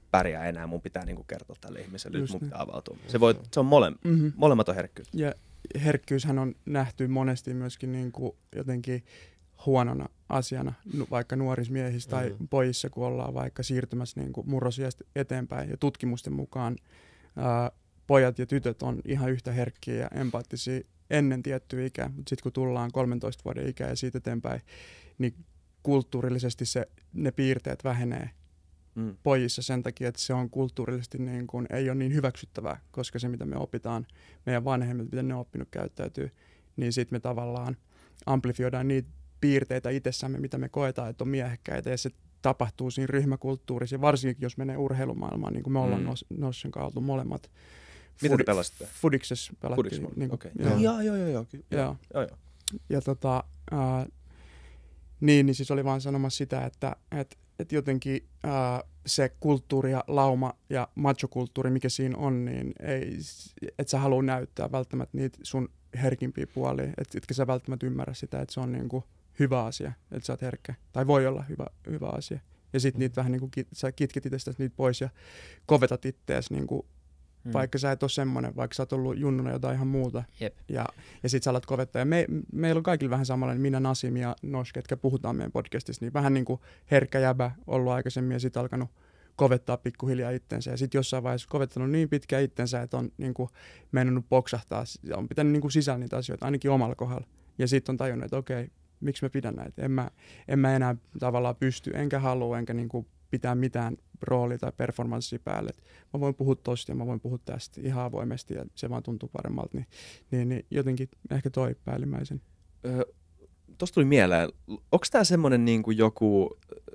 pärjää enää, mun pitää niinku kertoa tälle ihmiselle, Just mun niin. pitää avautua. Se, voi, se on mole, Mm-hmm. molemmat on herkkyyttä. Ja herkkyyshän on nähty monesti myöskin niin kuin jotenkin huonona asiana, nu- vaikka nuorissa miehissä tai Mhm. pojissa, kun ollaan vaikka siirtymässä niin kuin murrosiästä eteenpäin. Ja tutkimusten mukaan ää, pojat ja tytöt on ihan yhtä herkkiä ja empaattisia ennen tiettyä ikää, mutta sitten kun tullaan kolmentoista vuoden ikää ja siitä eteenpäin, niin kulttuurillisesti se, ne piirteet vähenee Mm. pojissa sen takia, että se on kulttuurillisesti niin kuin, ei ole niin hyväksyttävää, koska se mitä me opitaan meidän vanhemmilta, miten ne on oppinut käyttäytyy, niin sitten me tavallaan amplifioidaan niitä piirteitä itsessämme, mitä me koetaan, että on miehekkäitä, ja se tapahtuu siinä ryhmäkulttuurissa, ja varsinkin jos menee urheilumaailmaan, niin kuin me ollaan Mm. nos, Nossen kanssa oltu molemmat. Mitä te Fudi- pelasitte? Fudiksessa pelattiin. Fudiksessa, Niin kuin, okei. joo. Joo, joo, joo, joo, ky- joo, Joo. joo, joo. Ja tota, ää, niin, niin siis oli vaan sanomassa sitä, että et, et jotenkin ää, se kulttuuri ja lauma ja machokulttuuri, mikä siinä on, niin ei, et sä halua näyttää välttämättä niitä sun herkimpiä puolia, et, etkä sä välttämättä ymmärrä sitä, että se on niinku hyvä asia, että sä oot herkkä, tai voi olla hyvä, hyvä asia. Ja sit niitä vähän niinku, kit, sä kitket itsestäsi niitä pois ja kovetat ittees niinku, Mm. vaikka sä et ole semmoinen, vaikka sä oot ollut junnuna jotain ihan muuta. Jep. Ja, ja sit sä alat kovettaa. Ja me, meillä on kaikilla vähän samanlainen, minä, Nasim ja Nosh, ketkä puhutaan meidän podcastissa, niin vähän niin kuin herkkä jäbä ollut aikaisemmin ja sit alkanut kovettaa pikkuhiljaa itsensä. Ja sit jossain vaiheessa kovettanut niin pitkään itsensä, että on niin kuin meinannut poksahtaa. On pitänyt niin kuin sisällä niitä asioita, ainakin omalla kohdalla. Ja sit on tajunnut, että okei, miksi mä pidän näitä. En mä, en mä enää tavallaan pysty, enkä halua, enkä niin kuin pitää mitään roolia tai performanssia päälle. Et mä voin puhua tosta ja mä voin puhua tästä ihan avoimesti ja se vaan tuntuu paremmalta. Niin, niin, niin jotenkin ehkä toi päällimmäisen. Öö, Tuosta tuli mieleen, onko tämä semmoinen niin kuin joku,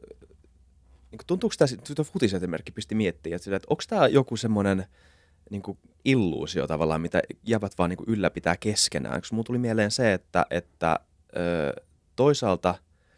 niin kuin tuntuuko tämä, tuo futisesimerkki pisti miettiä, että, että onko tämä joku semmoinen niin kuin illuusio tavallaan, mitä jävät vaan niin kuin ylläpitää keskenään, koska mulla tuli mieleen se, että, että öö, toisaalta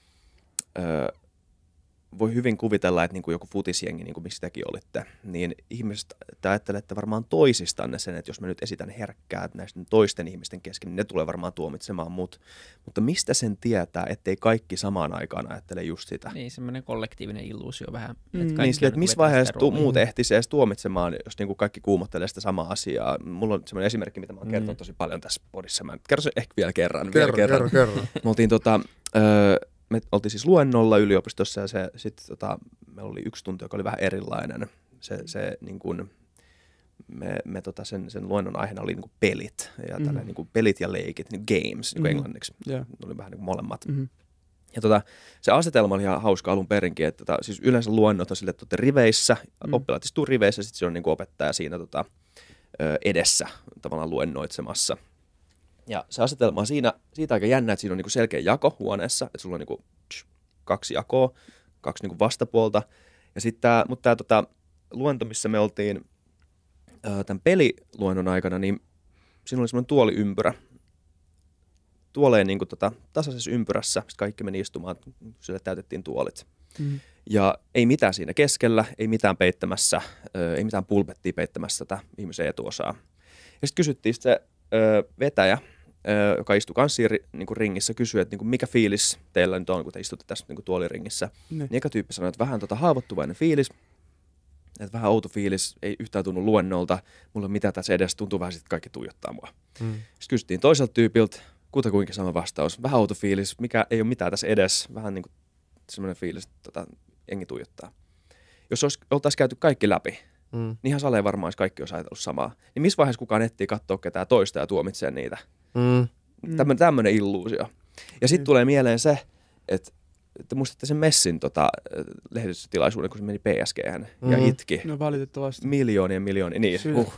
öö, voi hyvin kuvitella, että niin kuin joku futisjengi, niin kuin miksi tekin olitte, niin ihmiset, te ajattelette varmaan toisistanne sen, että jos mä nyt esitän herkkää näisten toisten ihmisten kesken, niin ne tulee varmaan tuomitsemaan mut. Mutta mistä sen tietää, ettei kaikki samaan aikaan ajattele just sitä? Niin, semmoinen kollektiivinen illuusio vähän. Mm. Että Niin, kaikki sille, on että missä vetää vaiheessa sitä tu- roolia. muut ehtisi edes tuomitsemaan, jos niin kuin kaikki kuumottelee sitä samaa asiaa. Mulla on semmoinen esimerkki, mitä mä oon kertonut Mm. tosi paljon tässä podissa. Mä kerron sen ehkä vielä kerran. Kerro, vielä kerro, kerro. Me oltiin tota, öö, me oltiin siis luennolla yliopistossa ja se, sit, tota, meillä oli yksi tunti, joka oli vähän erilainen. Se, se, niin kun, me, me tota, sen, sen luennon aiheena oli niin kuin pelit, ja Mhm. mm. niin kuin pelit ja leikit, niin games niin kuin Mhm. englanniksi. Yeah. Ne oli vähän niin kuin molemmat. Mm-hmm. Ja tota, se asetelma oli ihan hauska alun perinkin, että tota, siis yleensä luennot on sille, että olette riveissä, Mm. mm. oppilaat istuu riveissä, sitten se on niin kuin opettaja siinä tota, ö, edessä tavallaan luennoitsemassa. Ja se asetelma on siinä, siitä aika jännä, että siinä on niinku selkeä jako huoneessa, että sulla on niinku tsh, kaksi jakoa, kaksi niinku vastapuolta. Ja sitten tää, mutta tämä tota, luento, missä me oltiin ää, tämän peliluennon aikana, niin siinä oli semmoinen tuoliympyrä. Tuoleen niinku tota, tasaisessa ympyrässä, sitten kaikki meni istumaan, sille täytettiin tuolit. Mm-hmm. Ja ei mitään siinä keskellä, ei mitään peittämässä, ö, ei mitään pulpettia peittämässä tätä ihmisen etuosaa. Ja sitten kysyttiin sit se ö, vetäjä, ö, joka istui kanssa siinä ri- niinku ringissä, kysyi, että niinku, mikä fiilis teillä nyt on, kun te istutte tässä niinku tuoliringissä. Ne. Niin eka tyyppi sanoi, että vähän tota haavoittuvainen fiilis, että vähän outo fiilis, ei yhtään tunnu luennolta, mulla on mitään tässä edes, tuntuu vähän sitten kaikki tuijottaa mua. Mm. Sitten kysyttiin toiselta tyypiltä, kutakuinkin sama vastaus, vähän outo fiilis, mikä ei ole mitään tässä edes, vähän niin kuin semmoinen fiilis, että tota, jengi tuijottaa. Jos olisi, oltaisiin käyty kaikki läpi, Mm. niin ihan saleen varmaan olisi kaikki olisi ajatellut samaa. Niin missä vaiheessa kukaan etsii katsoa ketään toista ja tuomitsee niitä? Mm. Mm. Tämmöinen, tämmöinen illuusio. Ja sitten Mm. tulee mieleen se, että te muistatte sen Messin tota, lehdistötilaisuuden, kun se meni P S G:hän ja Mhm. itki. No valitettavasti. Miljoonien miljoonia. Niin, Syy- uh,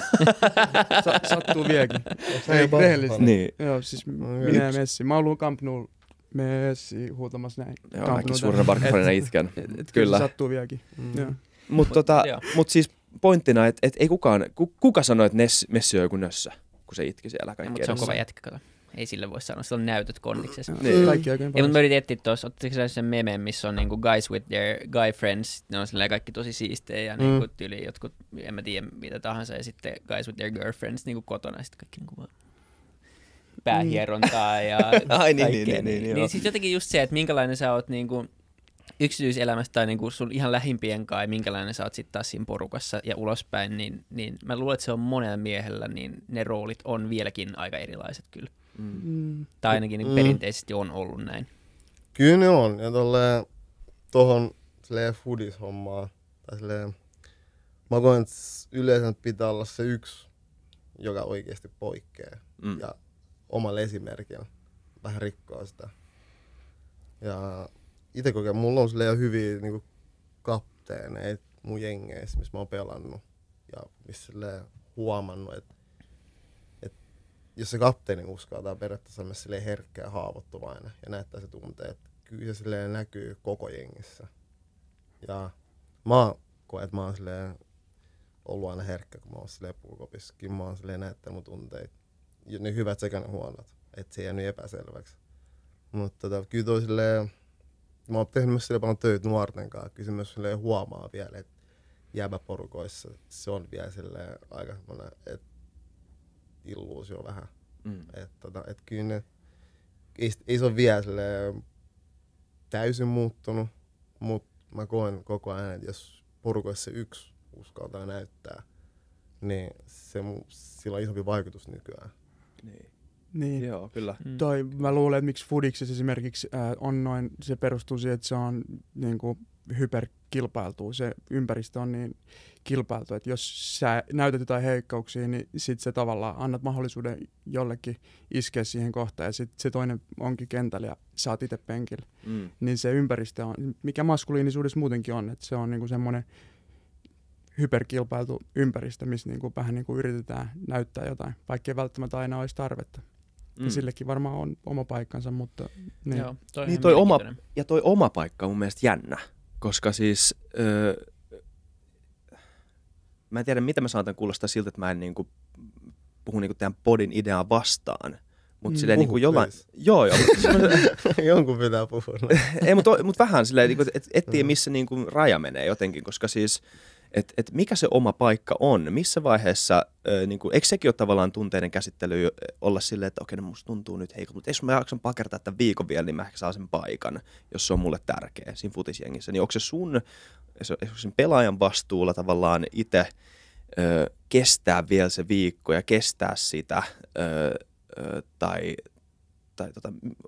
Sa- sattuu vieläkin. Ei Ei, rehellisesti. niin. Joo, siis No, minä ja Messi. Mä oon ollut Camp Nou Messi huutamassa näin. Joo, Camp mäkin Nou suurena Barcafanina itken. Et, et, Kyllä. kyllä. Se sattuu vieläkin. Mm. Joo. Mutta tota, Joo. mut siis pointtina, että et ei kukaan, ku, kuka sanoi, että Ness, Messi on joku nössö, kun se itki siellä kaikki Mutta se on edessä. kova jätkä, kato. Ei sille voi sanoa, sillä on näytöt kondiksessa. Joo, Niin. Kaikki oikein Ei, mutta mä paljon. yritin etsiä tuossa, ottiko sä sen meme, missä on niinku guys with their guy friends, ne on silleen kaikki tosi siistejä ja Mm. niinku tyyli jotkut, en mä tiedä mitä tahansa, ja sitten guys with their girlfriends niinku kotona, ja sitten kaikki niinku vaan päähierontaa ja Ai niin, kaikkea. niin, niin, niin, joo. niin siis jotenkin just se, että minkälainen sä oot niinku yksityiselämästä tai niinku sun ihan lähimpien kai, minkälainen sä oot sitten taas siinä porukassa ja ulospäin, niin, niin mä luulen, että se on monella miehellä, niin ne roolit on vieläkin aika erilaiset kyllä. Mm. Mm. Tai ainakin niin Mm. perinteisesti on ollut näin. Kyllä ne on. Ja tolleen tohon silleen foodis-hommaan. Tai silleen, mä koen, että yleensä pitää olla se yksi, joka oikeasti poikkeaa. Mm. Ja omalla esimerkillä vähän rikkoo sitä. Ja ite kokeen, mulla on silleen hyviä niinku kapteeneita mun jengeissä, missä mä oon pelannut. Ja missä silleen huomannut, että et jos se kapteeni uskaltaa periaatteessa olla silleen herkkä ja haavoittuvainen ja näyttää se tunteet, kyllä se silleen näkyy koko jengissä. Ja mä koen, että mä oon silleen ollut aina herkkä, kun mä oon silleen puukopissa. Kyllä mä oon silleen näyttänyt mun tunteita. Ja ne hyvät sekä ne huonot. Että se ei jäänyt epäselväksi. Mutta tota, kyllä toi silleen, mä oon tehnyt myös silleen paljon töitä nuorten kanssa. Kyllä se myös silleen huomaa vielä, että jäämäporukoissa se on vielä silleen aika semmoinen, että illuusio vähän. Mm. Että tota, et kyllä ne, ei, ei se ole vielä silleen täysin muuttunut, mutta mä koen koko ajan, että jos porukoissa se yksi uskaltaa näyttää, niin se, sillä on isompi vaikutus nykyään. Niin. Niin. Joo, kyllä. Mm. Toi, mä luulen, että miksi Fudiksessa esimerkiksi ää, on noin, se perustuu siihen, että se on niin kuin hyperkilpailtu. Se ympäristö on niin kilpailtu, että jos sä näytät jotain heikkouksia, niin sit se tavallaan annat mahdollisuuden jollekin iskeä siihen kohtaan ja sit se toinen onkin kentällä ja sä oot itse penkillä. Mm. Niin se ympäristö on, mikä maskuliinisuudessa muutenkin on, että se on niinku semmoinen hyperkilpailtu ympäristö, missä niinku vähän niinku yritetään näyttää jotain, vaikka ei välttämättä aina olisi tarvetta. Mm. Ja sillekin varmaan on oma paikkansa, mutta niin. Joo, toi on Niin ihan toi oma, mielenkiintoinen. ja toi oma paikka on mun mielestä jännä, koska siis öö, mä en tiedä, mitä mä saatan kuulostaa siltä, että mä en niinku puhu niinku tämän podin ideaa vastaan, mutta Mm. silleen Puhu, niinku jollain, please. joo joo, mutta Jonkun pitää puhua. ei, mutta mut vähän silleen, niinku, et, et tiedä missä niinku raja menee jotenkin, koska siis että et mikä se oma paikka on, missä vaiheessa, ö, niinku, eikö sekin ole tavallaan tunteiden käsittely olla silleen, että okei, no musta tuntuu nyt heikolta, mutta jos mä jaksan pakertaa tämän viikon vielä, niin mä ehkä saan sen paikan, jos se on mulle tärkeä siinä futisjengissä. Niin onko se sun, se, onko sen pelaajan vastuulla tavallaan itse ö, kestää vielä se viikko ja kestää sitä, ö, ö, tai, tai tota,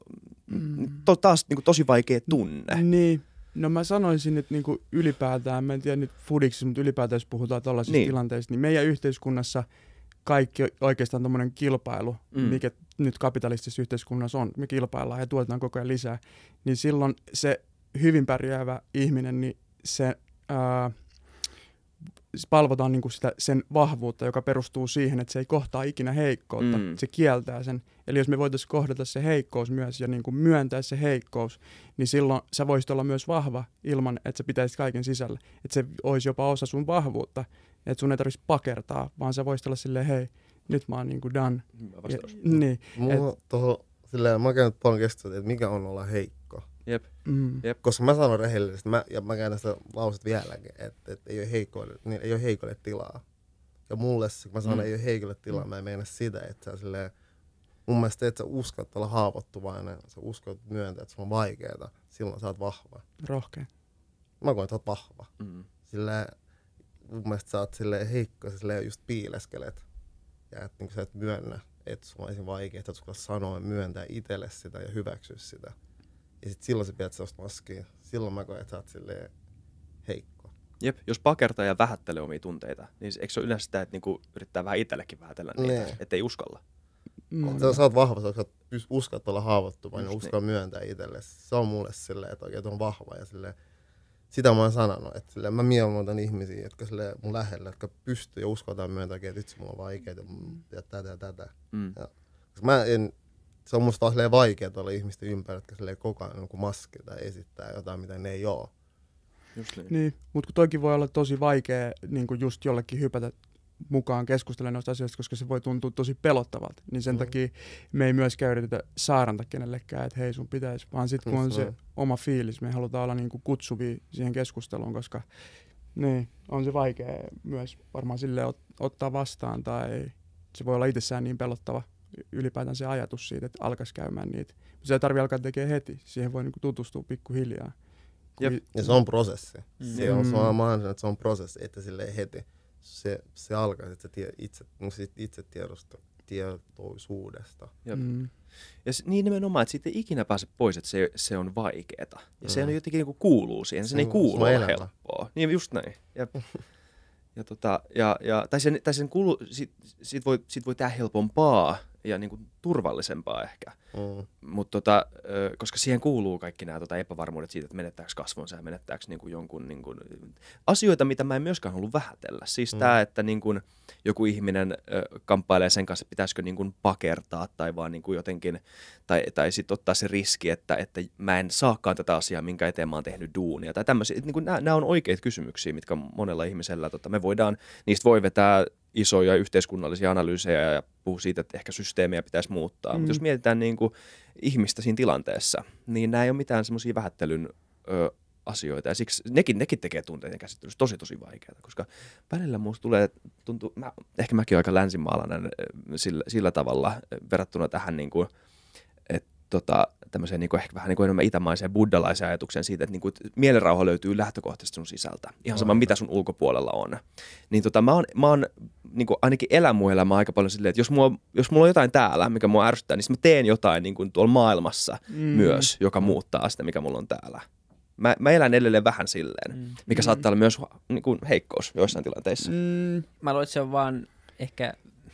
Mm. to, taas niinku, tosi vaikea tunne. Niin. No mä sanoisin, että niinku ylipäätään, mä en tiedä nyt Fudiksessa, mutta ylipäätään jos puhutaan tällaisista Niin. tilanteista, niin meidän yhteiskunnassa kaikki oikeastaan tommoinen kilpailu, Mm. mm. mikä nyt kapitalistisessa yhteiskunnassa on, me kilpaillaan ja tuotetaan koko ajan lisää, niin silloin se hyvin pärjäävä ihminen, niin se ää, palvotaan niinku sitä, sen vahvuutta, joka perustuu siihen, että se ei kohtaa ikinä heikkoutta, Mm. se kieltää sen. Eli jos me voitaisiin kohdata se heikkous myös ja niinku myöntää se heikkous, niin silloin sä voisit olla myös vahva ilman, että sä pitäisit kaiken sisällä. Että se olisi jopa osa sun vahvuutta, että sun ei tarvitsisi pakertaa, vaan sä voisit olla silleen, hei, nyt mä oon niinku done. Hyvä Ja, vastaus. niin, Mulla on toho, silleen, mä oon käynyt paljon keskustelua, että mikä on olla heikko. Jep. mm, Jep. Koska mä sanon rehellisesti, mä, ja mä käytän sitä lauset vieläkin, että, että ei ole heikoille, niin ei ole heikoille tilaa. Ja mulle, se, kun mä sanon, Mm. mm. ei ole heikoille tilaa, mä en meinaa sitä, että sä silleen, mun mielestä, että sä uskot olla haavoittuvainen, sä uskot myöntää, että se on vaikeeta, silloin sä oot vahva. rohkea. Mä koen, että sä oot vahva. Mm. Silleen, mun mielestä sä oot silleen heikko, sä silleen just piileskelet. Ja että niin sä et myönnä, että sulla on ensin vaikea, että sä et sanoa ja myöntää itselle sitä ja hyväksyä sitä. Ja sit silloin sä pidät sellaista maskia. Silloin mä koen, että sä oot silleen heikko. Jep, jos pakertaa ja vähättelee omia tunteita, niin eikö se ole yleensä sitä, että niinku yrittää vähän itsellekin vähätellä niitä, Nee. ettei uskalla? Mm. Sä, sä oot vahva, sä oot- pys- uskallat olla haavoittuvainen, Just uskalla myöntää itselle. Se on mulle silleen, että oikein on vahva. Ja silleen, sitä mä oon sanonut, että silleen, mä mieluutan ihmisiä, jotka silleen mun lähellä, jotka pystyy ja uskaltaa myöntää, että itse mulla on vaikeaa ja tätä ja tätä. Mm. Ja, koska mä en, se on musta vaan silleen vaikeaa olla ihmisten ympärillä, jotka silleen koko ajan jonkun maski tai esittää jotain, mitä ne ei oo. Just niin. Niin, mutta toikin voi olla tosi vaikea niin just jollekin hypätä mukaan keskustelemaan noista asioista, koska se voi tuntua tosi pelottavalta. Niin sen Mm. takia me ei myöskään yritetä saaranta kenellekään, että hei sun pitäisi, vaan sitten kun on Just se näin. oma fiilis, me halutaan olla niin kuin kutsuvia siihen keskusteluun, koska niin, on se vaikea myös varmaan sille ot- ottaa vastaan tai se voi olla itsessään niin pelottava ylipäätään se ajatus siitä, että alkaisi käymään niitä. Se ei tarvitse alkaa tekemään heti, siihen voi niin kuin tutustua pikkuhiljaa. Jep. Ja se on prosessi. Mm. Se on, se on, mä ajattelen, että se on prosessi, että silleen heti. Se, se alkaa että tie, itse, no sit itse tiedosta, tietoisuudesta. Mm. Ja se, niin nimenomaan, että siitä ei ikinä pääse pois, että se, se on vaikeeta. Ja mm. se on jotenkin niin kuin kuuluu siihen, sen Se ei on- kuulu se on olla elämä. helppoa. Niin just näin. Ja, ja, tota, ja, ja, tai sen, tai sen kuulu, sit, sit, voi, sit voi tehdä helpompaa ja niin kuin turvallisempaa ehkä. Mm. Mutta tota, ö, koska siihen kuuluu kaikki nämä tota epävarmuudet siitä, että menettääkö kasvonsa ja menettääkö niinku jonkun niinku, asioita, mitä mä en myöskään halua vähätellä. Siis mm. tämä, että niinku, joku ihminen ö, kamppailee sen kanssa, että pitäisikö niinku pakertaa tai vaan niinku jotenkin, tai, tai sitten ottaa se riski, että, että mä en saakaan tätä asiaa, minkä eteen mä oon tehnyt duunia. Tai tämmöisiä, niinku, nämä on oikeita kysymyksiä, mitkä monella ihmisellä, tota, me voidaan, niistä voi vetää isoja yhteiskunnallisia analyysejä ja puhua siitä, että ehkä systeemiä pitäisi muuttaa. Mm. Mutta jos mietitään niin kuin ihmistä siinä tilanteessa, niin nämä ei ole mitään semmoisia vähättelyn ö, asioita. Ja siksi nekin, nekin tekee tunteiden käsittelyssä tosi tosi vaikeaa, koska välillä musta tulee, tuntuu, mä, ehkä mäkin olen aika länsimaalainen sillä, sillä tavalla verrattuna tähän, niin kuin, että tota, tämmöiseen niin kuin ehkä vähän niin kuin enemmän itämaiseen buddhalaiseen ajatukseen siitä, että, niin kuin, että mielenrauha löytyy lähtökohtaisesti sun sisältä. Ihan sama, mitä sun ulkopuolella on. Niin tota, mä oon, mä oon niin kuin ainakin elän mun elämää aika paljon silleen, että jos mulla, jos mulla on jotain täällä, mikä mua ärsyttää, niin mä teen jotain niin kuin tuolla maailmassa mm. myös, joka muuttaa sitä, mikä mulla on täällä. Mä, mä elän edelleen vähän silleen, mm. mikä mm. saattaa olla myös niin kuin heikkous joissain tilanteissa. Mm. Mä luulen, että se on vaan ehkä,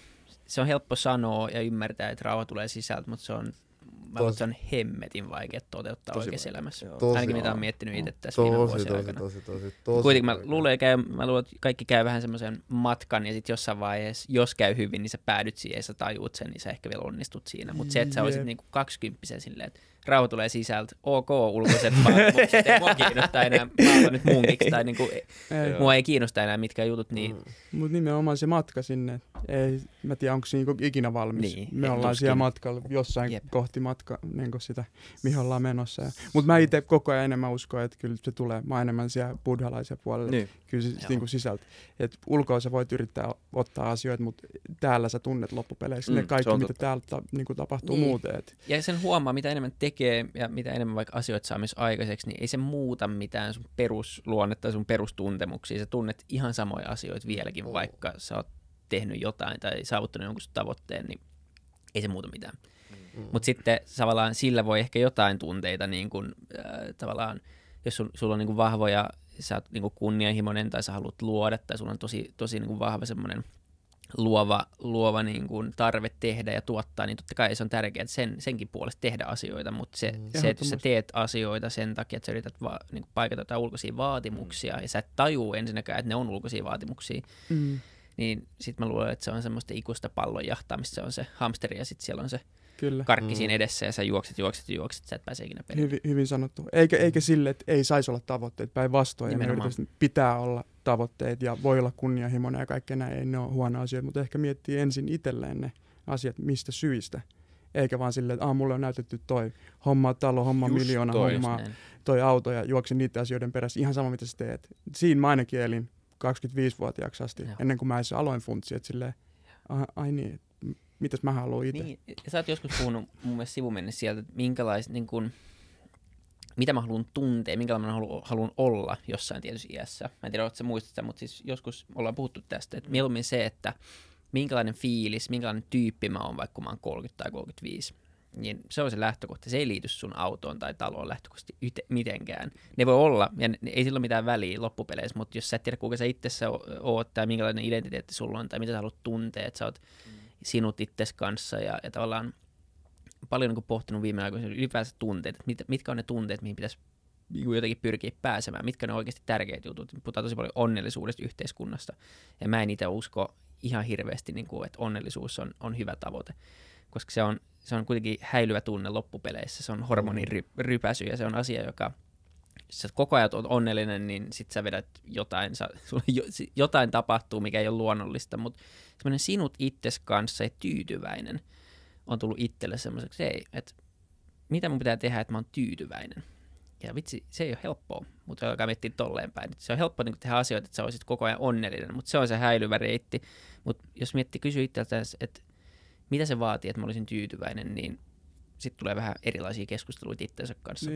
se on helppo sanoa ja ymmärtää, että rauha tulee sisältä, mutta se on, mä luulen, että se on hemmetin vaikea toteuttaa Tosi oikeassa vaikea, elämässä. joo. Ainakin mitä olen miettinyt itse tässä viime Tosi, vuosien tosi, aikana. tosi, tosi, tosi. Kuitenkin mä vaikea. luulen, käy, mä luulen, että kaikki käy vähän semmoisen matkan ja sitten jossain vaiheessa, jos käy hyvin, niin sä päädyt siihen ja sä tajuut sen, niin sä ehkä vielä onnistut siinä. Mutta se, että sä olisit Jep. niinku kaksikymppisen silleen, että rauha tulee sisältä, ok, ulkoiset vaatimukset, ei mua kiinnosta enää, mä olen nyt munkiksi, tai niinku, Ei. mua ei kiinnosta enää mitkään jutut, niin Mutta nimenomaan se matka sinne, ei, mä tiedän, onko se niinku ikinä valmis. Niin, me ei ollaan tuskin. siellä matkalla jossain Jep. kohti matka, niin sitä, mihin ollaan menossa. Mutta mä itse koko ajan enemmän uskon, että kyllä se tulee. Mä oon enemmän siellä buddhalaisen puolelle. Niin. Kyllä se niinku sisältä. Et ulkoa sä voit yrittää ottaa asioita, mutta täällä sä tunnet loppupeleissä Mm, ne se kaikki, on mitä totta. täällä ta, niinku tapahtuu Niin. muuten. Et. ja sen huomaa, mitä enemmän tekee ja mitä enemmän vaikka asioita saa myös aikaiseksi, niin ei se muuta mitään sun perusluonnetta tai sun perustuntemuksia. Sä tunnet ihan samoja asioita vieläkin, vaikka sä oot tehnyt jotain tai saavuttanut jonkun sun tavoitteen, niin ei se muuta mitään. Mm. Mutta sitten tavallaan sillä voi ehkä jotain tunteita, niin kun, äh, tavallaan, jos sul, sulla on niin kun vahvoja, sä oot niin kun kunnianhimoinen tai sä haluat luoda tai sulla on tosi, tosi niin kun vahva semmoinen luova, luova niin kuin tarve tehdä ja tuottaa, niin totta kai se on tärkeää sen, senkin puolesta tehdä asioita, mutta se, mm. se, että jos sä teet asioita sen takia, että sä yrität va, niin kuin paikata jotain ulkoisia vaatimuksia mm. ja sä et tajuu ensinnäkään, että ne on ulkoisia vaatimuksia, Mm. niin sit mä luulen, että se on semmoista ikuista pallon jahtaamista, se on se hamsteri ja sitten siellä on se Kyllä. karkki Mm. siinä edessä ja sä juokset, juokset, juokset, sä et pääse ikinä perille. Hyvin, hyvin sanottu. Eikä, eikä sille, että ei saisi olla tavoitteet, päinvastoin. Ja me Nimenomaan. yritetään, pitää olla tavoitteet ja voi olla kunnianhimoinen ja kaikkea näin. Ei ne ole huono asioita, mutta ehkä miettii ensin itselleen ne asiat, mistä syistä. Eikä vaan silleen, että ah, mulle on näytetty toi homma talo, homma Just miljoona, toi. homma Näin. toi auto ja juoksen niiden asioiden perässä. Ihan sama, mitä sä teet. Siinä mä ainakin elin kaksikymmentäviisivuotiaaksi asti, Joo. ennen kuin mä edes aloin funtsia, että silleen, ai, ai niin, et m- mitäs mä haluan itse. Niin, ja sä oot joskus puhunut mun mielestä sivumennessä sieltä, että minkälais, niin kun, mitä mä haluan tuntea, minkälainen mä haluan, haluan olla jossain tietyssä iässä. Mä en tiedä, ootko sä muistat sitä, mutta siis joskus ollaan puhuttu tästä, että mieluummin se, että minkälainen fiilis, minkälainen tyyppi mä oon, vaikka mä oon kolmekymmentä tai kolmekymmentäviisi. Niin se on se lähtökohta. Se ei liity sun autoon tai taloon lähtökohtaisesti yte, mitenkään. Ne voi olla, ja ne, ei sillä ole mitään väliä loppupeleissä, mutta jos sä et tiedä, kuinka sä itsessä oot tai minkälainen identiteetti sulla on tai mitä sä haluat tuntea, että sä oot mm. sinut itses kanssa ja, ja tavallaan paljon niin kuin pohtinut viime aikoina ylipäänsä tunteet, että mit, mitkä on ne tunteet, mihin pitäisi jotenkin pyrkiä pääsemään, mitkä on oikeasti tärkeät jutut. Puhutaan tosi paljon onnellisuudesta yhteiskunnasta, ja mä en itse usko ihan hirveästi, niin kuin, että onnellisuus on, on hyvä tavoite, koska se on, se on kuitenkin häilyvä tunne loppupeleissä, se on hormonin ry, rypäsy, ja se on asia, joka, jos sä koko ajan oot onnellinen, niin sit sä vedät jotain, sä, sulla jo, jotain tapahtuu, mikä ei ole luonnollista, mutta semmoinen sinut itses kanssa ja tyytyväinen on tullut itselle semmoiseksi, ei, että mitä mun pitää tehdä, että mä oon tyytyväinen. Ja vitsi, se ei ole helppoa, mutta alkaa miettiä tolleen päin. Se on helppo niin tehdä asioita, että sä olisit koko ajan onnellinen, mutta se on se häilyvä reitti. Mutta jos miettii, kysyy itseltään, että mitä se vaatii, että mä olisin tyytyväinen, niin sitten tulee vähän erilaisia keskusteluita itsensä kanssa. Niin.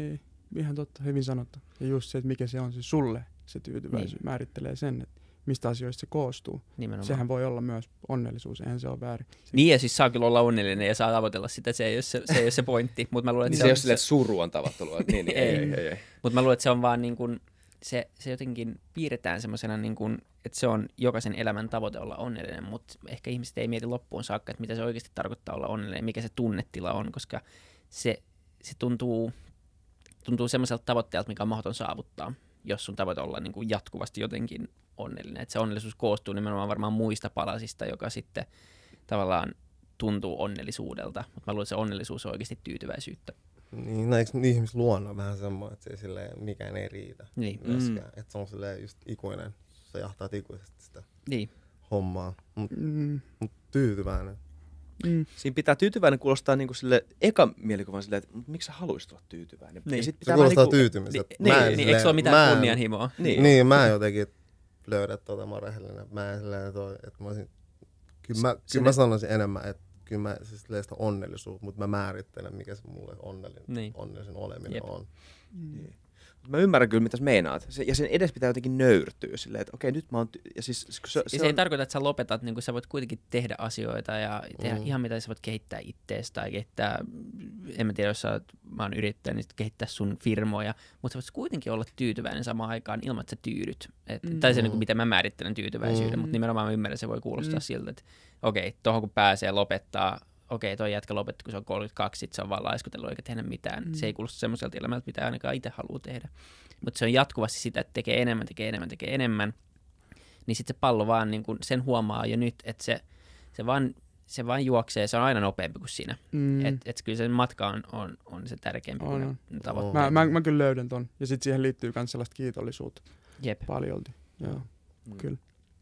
ihan totta, hyvin sanottu. Ja just se, että mikä se on se sulle, se tyytyväisyys Niin. määrittelee sen, että mistä asioista se koostuu. Nimenomaan. Sehän voi olla myös onnellisuus, eihän se ole väärin. Se, Niin, ja siis saa kyllä olla onnellinen ja saa tavoitella sitä, se ei ole se, se, ei ole se pointti. Mutta mä luulen, että Niin se, se ei on, ole silleen, että suru on tavoittelua. Niin, niin, ei, Ei. ei, ei, ei. Mutta mä luulen, että se on vaan niin kuin, se, se jotenkin piirretään semmoisena, niin kuin, että se on jokaisen elämän tavoite olla onnellinen, mutta ehkä ihmiset ei mieti loppuun saakka, että mitä se oikeasti tarkoittaa olla onnellinen, mikä se tunnetila on, koska se, se tuntuu, tuntuu semmoiselta tavoitteelta, mikä on mahdoton saavuttaa, jos sun tavoite olla niin kuin jatkuvasti jotenkin onnellinen. Että se onnellisuus koostuu nimenomaan varmaan muista palasista, joka sitten tavallaan tuntuu onnellisuudelta, mutta mä luulen, että se onnellisuus on oikeasti tyytyväisyyttä. Niin, no, eikö ihmisluonne on vähän semmoinen, että se ei silleen, mikään ei riitä Niin. myöskään. Että se on silleen just ikuinen, sä jahtaat ikuisesti sitä Niin. hommaa. Mut, mm, mut tyytyväinen. mm, Siinä pitää tyytyväinen kuulostaa niinku sille eka mielikuvan silleen, että mut miksi sä haluaisit olla tyytyväinen? Niin. Ja sit Se pitää kuulostaa vähän niinku- tyytymiseltä. Niin, Mä en Niin, silleen- eikö se ole mä mitään en- kunnianhimoa? Niin. Niin, mä en jotenkin löydä tuota, mä oon rehellinen. Mä en silleen, toi, että mä olisin, kyllä mä, kyllä mä sanoisin enemmän, että kyllä mä siis silleen sitä onnellisuutta, mutta mä määrittelen, mikä se mulle onnellinen, Niin. onnellisen oleminen Jep. on. mm. Mä ymmärrän kyllä, mitä sä meinaat. Se, ja sen edes pitää jotenkin nöyrtyä silleen, että okei, nyt mä oon... Ty- ja siis, se, se, Se, se on... ei tarkoita, että sä lopetat, niin kun sä voit kuitenkin tehdä asioita ja tehdä Mm. ihan mitä sä voit kehittää ittees tai kehittää, en mä tiedä, jos sä oot, mä oon yrittäjä, niin sit kehittää sun firmoja, mutta sä voit kuitenkin olla tyytyväinen samaan aikaan ilman, että sä tyydyt. Et, Mm. tai se, niin kuin, miten mä määrittelen tyytyväisyyden, Mm. mutta nimenomaan mä ymmärrän, se voi kuulostaa Mm. siltä, että okei, tohon kun pääsee lopettaa, okei, toi jätkä lopetti, kun se on kolmekymmentäkaksi, sit se on vaan laiskutellut eikä tehdä mitään. Mm. Se ei kuulosta semmoiselta elämältä, mitä ainakaan itse haluaa tehdä. Mutta se on jatkuvasti sitä, että tekee enemmän, tekee enemmän, tekee enemmän. Niin sitten se pallo vaan, niin kun sen huomaa jo nyt, että se, se, vaan, se vaan juoksee, se on aina nopeampi kuin siinä. Mm. Että et kyllä se matka on, on, on se tärkeämpi On, kuin on. ne tavoitteet. Mä, mä, mä kyllä löydän ton. Ja sitten siihen liittyy myös sellaista kiitollisuutta Jep. paljolti. Joo, Mm. kyllä.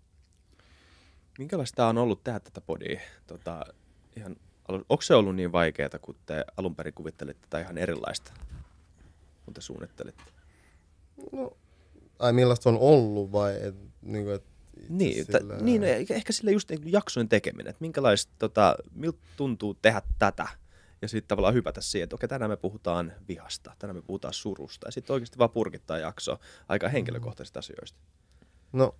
Minkälaista tää on ollut tehdä tätä podia? Tota, ihan, onko se ollut niin vaikeaa, kun te alun perin kuvittelitte tätä ihan erilaista, kun te suunnittelitte? No, ai millaista se on ollut vai? Et, niin kuin, et, Niin, sillä... t- niin no, ehkä sille just niin jaksojen tekeminen, että minkälaista, tota, miltä tuntuu tehdä tätä ja sitten tavallaan hypätä siihen, että okei, tänään me puhutaan vihasta, tänään me puhutaan surusta ja sitten oikeasti vaan purkittaa jakso aika henkilökohtaisista asioista. No,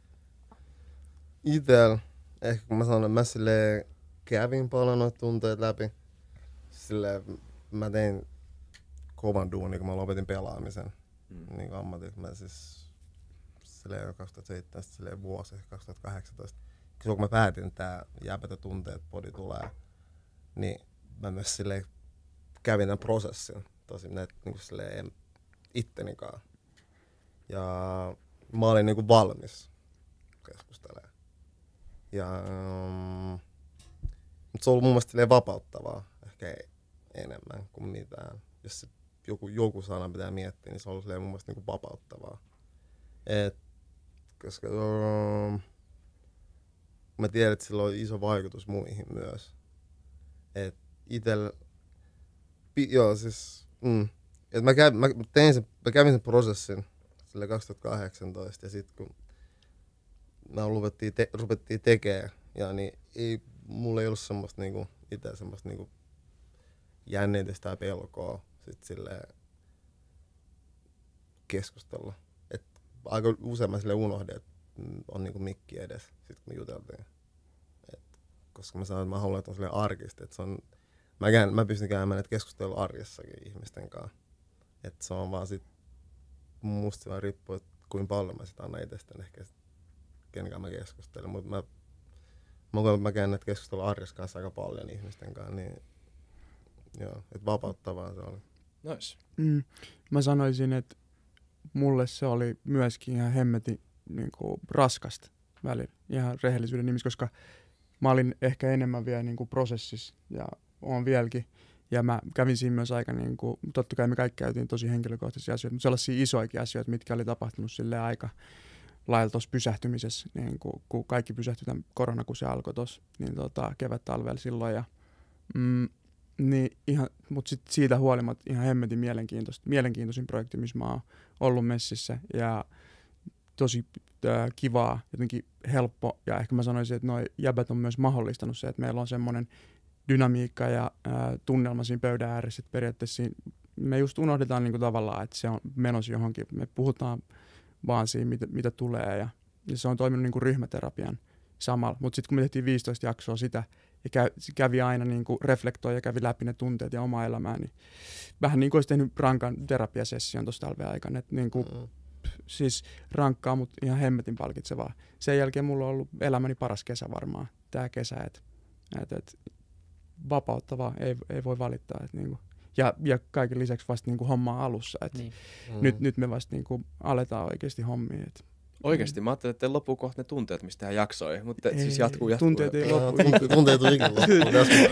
itel, ehkä kun mä sanon, että mä silleen kävin paljon noita tunteita läpi. Silleen mä tein kovan duunin, kun mä lopetin pelaamisen. Mm. Niin kuin ammatiksi. Mä siis silleen kaksituhattaseitsemäntoista, silleen vuosi, kaksituhattakahdeksantoista. Silloin kun mä päätin, että tää Jääpätä tunteet podi tulee, niin mä myös silleen kävin tämän prosessin tosi niin kuin silleen ittenikaan. Ja mä olin niin kuin valmis keskustelemaan. Ja, um, mutta se on ollut mun mielestä silleen vapauttavaa ehkä enemmän kuin mitään. Jos se joku, joku sana pitää miettiä, niin se on ollut silleen mun mielestä niin kuin vapauttavaa. Et, koska um, mä tiedän, että sillä on iso vaikutus muihin myös. Et itel, pi, joo siis, mm, et mä, kävin, mä, tein sen, mä kävin sen prosessin sille kaksituhattakahdeksantoista ja sit kun mä ruvettiin, te, ruvettiin tekemään, ja niin ei, mulla ei ollut semmoista niinku, ite semmoista niinku jännitystä ja pelkoa sit silleen keskustella. Et aika usein mä silleen unohdin, että on niinku mikki edes, sit kun me juteltiin. Et, koska mä sanoin, että mä haluan, että on silleen arkista, että se on, mä, käyn, mä pystyn käymään näitä keskustelua arjessakin ihmisten kanssa. Että se on vaan sit, musta vaan riippuu, että kuinka paljon mä sitä annan itsestäni ehkä kenenkään mä keskustelen, mutta mä, mä, mä käyn näitä keskustelua arjessa kanssa aika paljon ihmisten kanssa, niin joo, että vapauttavaa se oli. Nice. Mm. Mä sanoisin, että mulle se oli myöskin ihan hemmetin niin kuin raskasta välillä, ihan rehellisyyden nimissä, koska mä olin ehkä enemmän vielä niin kuin prosessissa ja oon vieläkin. Ja mä kävin siinä myös aika, niin kuin, totta kai me kaikki käytiin tosi henkilökohtaisia asioita, mutta sellaisia isoikin asioita, mitkä oli tapahtunut silleen aika lailla tuossa pysähtymisessä, niin kun, kun kaikki pysähtyi tämän korona, kun se alkoi tuossa, niin tota, kevät-talvella silloin. Ja, mm, niin ihan, mutta sit siitä huolimatta ihan hemmetin mielenkiintoista, mielenkiintoisin projekti, missä mä oon ollut messissä. Ja tosi äh, kivaa, jotenkin helppo. Ja ehkä mä sanoisin, että noi jäbät on myös mahdollistanut se, että meillä on semmoinen dynamiikka ja ää, tunnelma siinä pöydän ääressä. Et periaatteessa siinä, me just unohdetaan niinku tavallaan, että se on menossa johonkin. Me puhutaan vaan siinä, mitä, mitä tulee ja, ja se on toiminut niinku ryhmäterapian samalla. Mutta sitten kun me tehtiin viisitoista jaksoa sitä ja kä, kävi aina niinku reflektoi ja kävi läpi ne tunteet ja omaa elämää, niin vähän niin kuin olisi tehnyt rankan terapiasession tuossa talven aikana. Et niinku, mm. Siis rankkaa, mutta ihan hemmetin palkitsevaa. Sen jälkeen mulla on ollut elämäni paras kesä varmaan, tämä kesä. Et, et, et, vapauttavaa, ei, ei voi valittaa. Et niinku. Ja, ja kaiken lisäksi vasta niinku hommaa alussa. Et Niin. Mm. nyt, nyt me vasta niinku aletaan oikeasti hommia. Et. Oikeesti, mä ajattelin, että loppuu kohta ne tunteet, mistä hän jaksoi, mutta Ei, siis jatkuu jatkuu. tunteet ei Joo, loppu. tunteet- Tunteet on ikinä loppuun.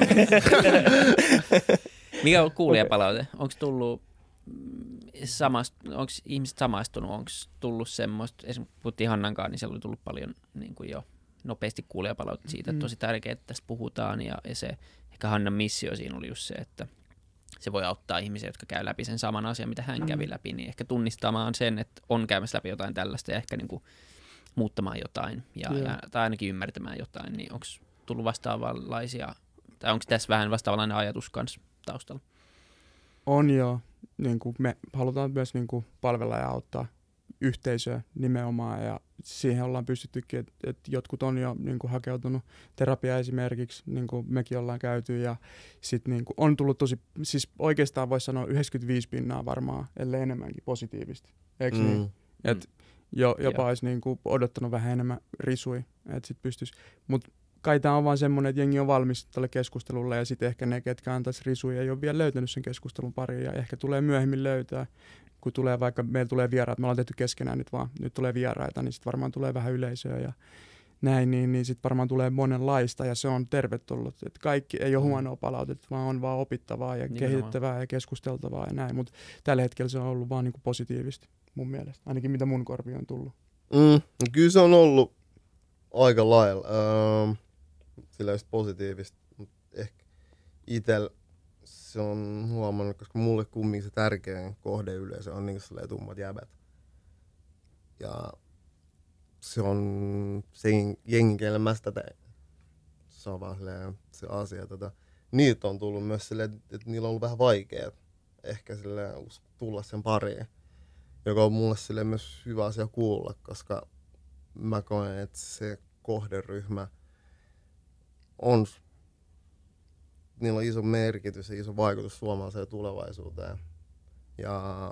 Mikä on kuulijapalaute? Onko tullut mm, samast, onko ihmiset samastunut? Onko tullut semmoista, esimerkiksi puhuttiin Hannankaan, niin siellä oli tullut paljon niin kuin jo nopeasti kuulijapalautetta siitä, että Mm. tosi tärkeää, että tästä puhutaan ja, ja se, ehkä Hannan missio siinä oli just se, että se voi auttaa ihmisiä, jotka käy läpi sen saman asian, mitä hän Mm. kävi läpi, niin ehkä tunnistamaan sen, että on käymässä läpi jotain tällaista ja ehkä niin kuin muuttamaan jotain ja, Joo. ja, tai ainakin ymmärtämään jotain, niin onko tullut vastaavanlaisia, tai onko tässä vähän vastaavanlainen ajatus kanssa taustalla? On jo. Niin kuin me halutaan myös niin kuin palvella ja auttaa yhteisöä nimenomaan ja siihen ollaan pystyttykin, että et jotkut on jo niin kuin hakeutunut terapiaan esimerkiksi, niin kuin mekin ollaan käyty ja sitten niin kuin on tullut tosi, siis oikeastaan voisi sanoa yhdeksänkymmentäviisi pinnaa varmaan, ellei enemmänkin positiivisesti, eikö mm. niin? Et jo, jopa Joo. olisi niin kuin odottanut vähän enemmän risui, että sitten pystyisi, mutta kai tämä on vaan semmoinen, että jengi on valmis tälle keskustelulle ja sitten ehkä ne, ketkä antaisi risuja, ei ole vielä löytänyt sen keskustelun pariin ja ehkä tulee myöhemmin löytää, kun tulee vaikka, meillä tulee vieraita, me ollaan tehty keskenään nyt vaan, nyt tulee vieraita, niin sitten varmaan tulee vähän yleisöä ja näin, niin, niin sitten varmaan tulee monenlaista ja se on tervetullut, että kaikki ei ole huonoa palautetta, vaan on vaan opittavaa ja Nimenomaan. kehitettävää ja keskusteltavaa ja näin, mutta tällä hetkellä se on ollut vaan niinku positiivista mun mielestä, ainakin mitä mun korviin on tullut. Mm, kyllä se on ollut aika lailla ähm, sillä just positiivista, mutta ehkä itsellä se on huomannut, koska mulle kumminkin se tärkein kohdeyleisö on niinku silleen tummat jäbät. Ja se on se jengin, kenelle mä sitä tein. Se on vaan silleen se asia. Tota. Niitä on tullut myös silleen, että niillä on ollut vähän vaikea ehkä silleen tulla sen pariin. Joka on mulle silleen myös hyvä asia kuulla, koska mä koen, että se kohderyhmä on, niillä on iso merkitys ja iso vaikutus suomalaiseen tulevaisuuteen. Ja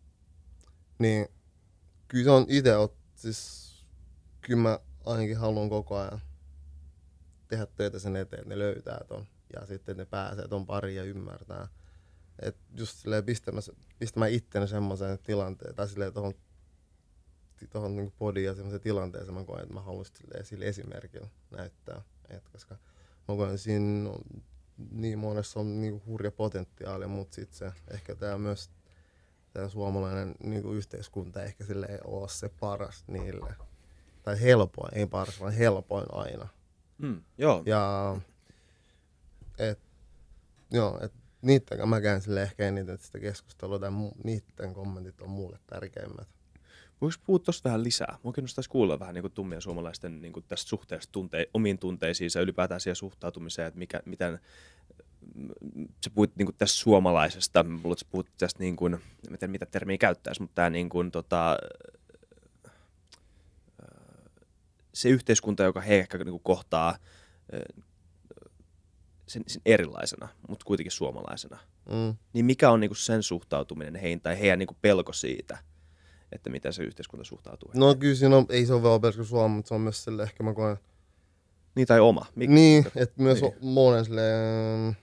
niin kyllä se on itse, siis kyllä mä ainakin haluan koko ajan tehdä töitä sen eteen, että ne löytää ton ja sitten ne pääsee ton pariin ja ymmärtää. Et just silleen pistämään, pistämään itteni semmoiseen tilanteen, tai silleen tohon, tohon niinku podiin ja semmoiseen tilanteeseen mä koen, että mä haluaisin silleen sille esimerkillä näyttää. Et koska mä koen, että siinä on, niin monessa on niinku hurja potentiaali, mutta sitten se ehkä tää myös tää suomalainen niinku yhteiskunta ehkä sille ei ole se paras niille. Tai helpoin, ei paras, vaan helpoin aina. Mm, joo. Ja et, joo, et niitten mä käyn sille ehkä eniten sitä keskustelua, tai mu- niitten kommentit on mulle tärkeimmät. Voiko puhua tuosta vähän lisää? Mua kiinnostaisi kuulla vähän niin kuin tummia suomalaisten niin kuin tästä suhteesta tunte- omiin tunteisiinsa ja ylipäätään siihen suhtautumiseen, että mikä, miten sä puhuit niin kuin tästä suomalaisesta, mä luulen, että sä puhut tästä, niin kuin, miten, mitä termiä käyttäisi, mutta tämä niin kuin, tota, se yhteiskunta, joka he ehkä niin kuin kohtaa sen, sen erilaisena, mutta kuitenkin suomalaisena, Mm. niin mikä on niin kuin sen suhtautuminen heihin tai heidän niin kuin pelko siitä, että miten se yhteiskunta suhtautuu heihin? No kyllä siinä on, ei se ole vaan pelkkä Suomi, mutta se on myös sille ehkä mä koen. Niin tai oma. Mik- Niin, että myös niin. niin. monen silleen,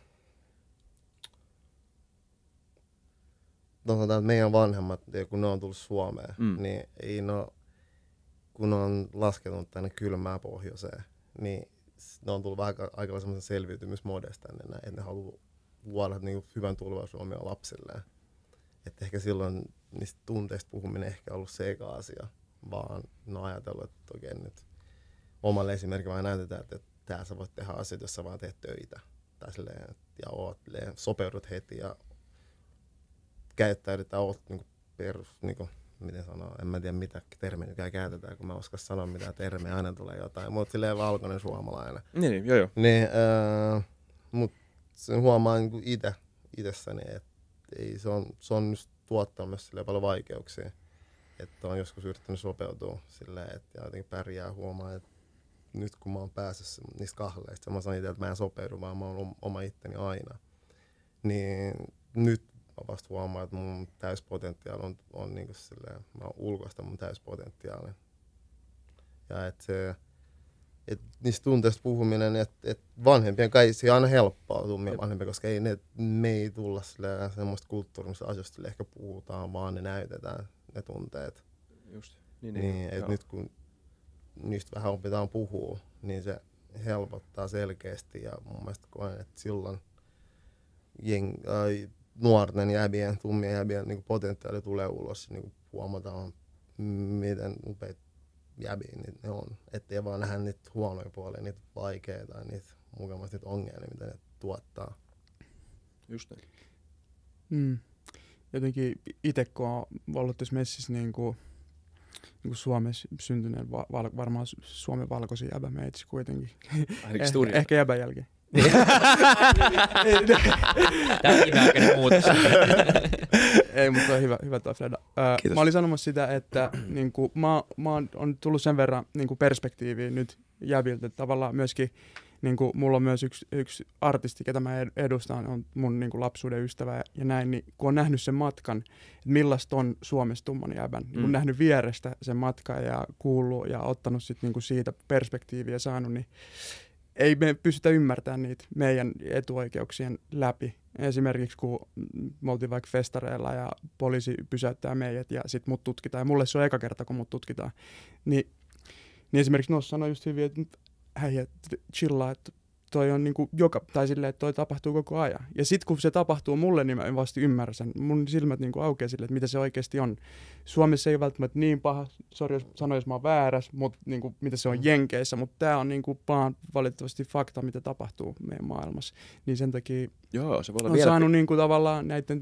sanotaan, että meidän vanhemmat, kun ne on tullut Suomeen, Mm. mm. niin ei ne, kun ne on laskenut tänne kylmään pohjoiseen, niin ne on tullut vähän aika semmoisen selviytymismodesta tänne näin, että ne haluaa luoda niin hyvän tulevaisuuden omille lapsilleen. Että ehkä silloin niistä tunteista puhuminen ehkä ollut se eka asia, vaan ne on ajatellut, että okei nyt omalle esimerkiksi vaan näytetään, että tää sä voit tehdä asioita, jos sä vaan teet töitä. Tai silleen, ja oot, sopeudut heti ja käyttäydyt ja oot niinku perus, niinku, miten sanoa, en mä tiedä mitä termiä käytetään, kun mä oskas sanoa mitä termiä, aina tulee jotain. Mut silleen valkoinen suomalainen. Niin, niin, joo joo. Niin, äh, mut sen huomaa niin itse itsessäni, että ei, se, on, se on just tuottanut myös paljon vaikeuksia. Että on joskus yrittänyt sopeutua silleen, että jotenkin pärjää huomaa, että nyt kun mä oon päässyt niistä kahleista, mä sanon itse, että mä en sopeudu, vaan mä oon oma itteni aina. Niin nyt mä vasta huomaan, että mun täyspotentiaali on, on niin kuin silleen, mä oon ulkoista mun täyspotentiaalin. Ja että se, et niistä tunteista puhuminen, että et vanhempien kai se on aina helppoa tummia vanhempia, koska ei ne, me ei tulla silleen semmoista kulttuurista asioista, ehkä puhutaan, vaan ne näytetään ne tunteet. Just. Niin, niin, niin että nyt kun niistä vähän opitaan puhua, niin se helpottaa selkeästi ja mun mielestä koen, että silloin jeng, äh, nuorten jäbien, tummien jäbien niin potentiaali tulee ulos, niin huomataan miten upeita jäbiä niitä ne on. Ettei vaan nähdä niitä huonoja puolia, niitä vaikeita, niitä mukavasti niitä ongelmia, mitä ne tuottaa. Just niin. Mm. Jotenkin itse kun on ollut tässä messissä niin kuin, niin kuin Suomessa syntyneen, va- val- varmaan Suomen valkoisin jäbä meitsi kuitenkin. eh- ehkä jäbän jälkeen. Tämäkin vähäinen muutos. Ei, mutta on hyvä, hyvä toi Freda. Öö, mä olin sanomassa sitä, että niin kuin, mä, mä oon, on tullut sen verran niin kuin perspektiiviä nyt jäbiltä, että tavallaan myöskin niin kuin, mulla on myös yksi, yksi artisti, ketä mä edustan, on mun niin kuin lapsuuden ystävä ja näin, niin kun on nähnyt sen matkan, että millaista on Suomessa tumman jäbän, niin kun mm. nähnyt vierestä sen matkan ja kuullut ja ottanut sit, niin kuin siitä perspektiiviä saanut, niin ei me pystytä ymmärtämään niitä meidän etuoikeuksien läpi. Esimerkiksi kun me oltiin vaikka festareilla ja poliisi pysäyttää meidät ja sit mut tutkitaan, ja mulle se on eka kerta, kun mut tutkitaan, niin, niin esimerkiksi Nos sanoi just hyvin, että hei, chillaa, että toi on niinku joka, tai silleen, että toi tapahtuu koko ajan. Ja sit kun se tapahtuu mulle, niin mä vasta ymmärrän sen. Mun silmät niinku aukeaa silleen, että mitä se oikeasti on. Suomessa ei välttämättä niin paha, sori jos sanoin, jos mä oon väärässä, mutta niinku, mitä se on Jenkeissä, mutta tää on niinku vaan valitettavasti fakta, mitä tapahtuu meidän maailmassa. Niin sen takia Joo, se voi olla on vielä saanut niinku tavallaan näiden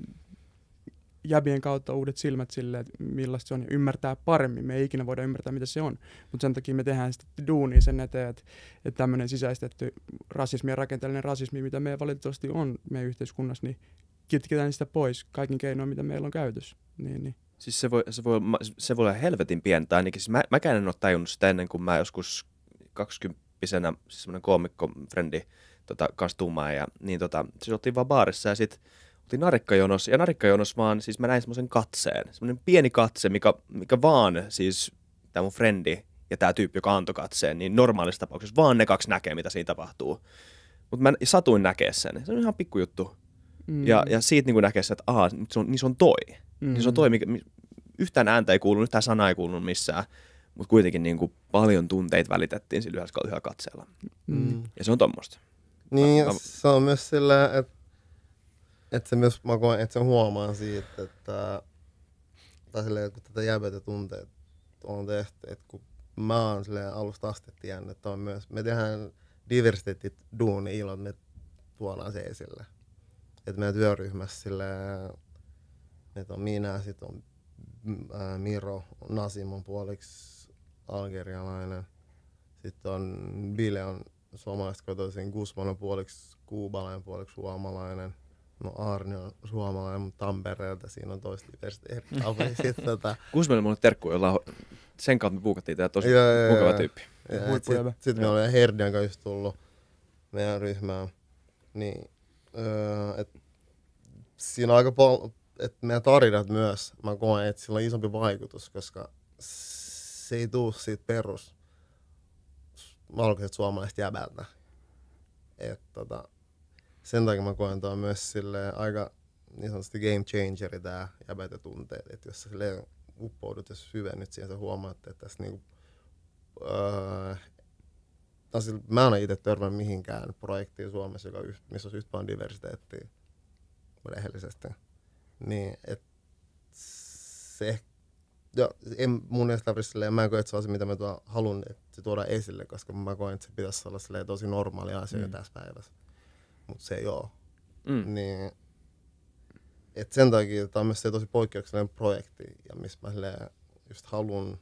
jäbien kautta uudet silmät silleen, että millaista se on, ja ymmärtää paremmin. Me ei ikinä voida ymmärtää, mitä se on, mutta sen takia me tehdään sitten duunia sen eteen, että, että tämmöinen sisäistetty rasismi ja rakenteellinen rasismi, mitä meillä valitettavasti on meidän yhteiskunnassa, niin kitketään sitä pois kaikin keinoin, mitä meillä on käytössä. Niin, niin. Siis se voi, se voi, se voi olla helvetin pientä ainakin. Siis mä, mäkään en ole tajunnut sitä ennen kuin mä joskus kaksikymppisenä, siis semmoinen koomikko-frendi tota, kastumaan, ja niin tota, siis oltiin vaan baarissa ja sit oltiin narikkajonossa, ja narikkajonossa vaan, siis mä näin semmoisen katseen, semmoinen pieni katse, mikä, mikä vaan, siis tää mun frendi ja tää tyyppi, joka antoi katseen, niin normaalissa tapauksessa vaan ne kaksi näkee, mitä siinä tapahtuu. Mutta mä satuin näkee sen, se on ihan pikkujuttu. Mm. Ja, ja siitä niin näkee se, että aha, se on, niin se on toi. Mm. Niin se on toi, mikä, yhtään ääntä ei kuulunut, yhtään sanaa ei kuulunut missään, mutta kuitenkin niin kuin paljon tunteita välitettiin sillä yhdellä, yhdellä katseella. Mm. Ja se on tommoista. Niin, mä, se on myös sillä, että Että se myös, mä koen, että sen huomaan siitä, että, tai silleen, kun tätä jäbätä tunteet on tehty, että kun mä oon silleen alusta asti tiennyt, että on myös, me tehdään diversiteetit duuni ilon, me tuodaan se esille. Että meidän työryhmässä silleen, että on minä, sit on ää, Miro, Nasim on puoliksi algerialainen, sitten on Bile on suomalaista kotoisin, Guzman on puoliksi kuubalainen, puoliksi suomalainen. No Arni on suomalainen, mutta Tampereelta siinä on toista diversiteettiä. tota... Guzmanille mulle terkkuja, jolla sen kautta me puukattiin, tämä tosi ja, mukava ja, tyyppi. Sitten sit me olemme Herdian kanssa just tullut meidän ryhmään. Niin, öö, et, siinä on aika paljon, että meidän tarinat myös, mä koen, että sillä on isompi vaikutus, koska se ei tuu siitä perus valkoiset suomalaiset jäbältä. Et, tota, sen takia mä koen, että on myös aika niin sanotusti game changeri tää jäbäitä tunteet. Että jos sä uppoudut ja syvennyt siihen, sä huomaat, että tässä niinku... Öö, taas, mä en ole itse törmännyt mihinkään projektiin Suomessa, joka, missä olisi yhtä paljon diversiteettiä rehellisesti. Niin, että se... Ja, en mun mielestä silleen, mä en koe, että se on se, mitä mä tuon, haluan, että se tuodaan esille, koska mä koen, että se pitäisi olla silleen, tosi normaali asia mm. tässä päivässä. Mutta se ei oo. Mm. Niin, et sen takia tämä on myös se tosi poikkeuksellinen projekti, ja missä mä just haluan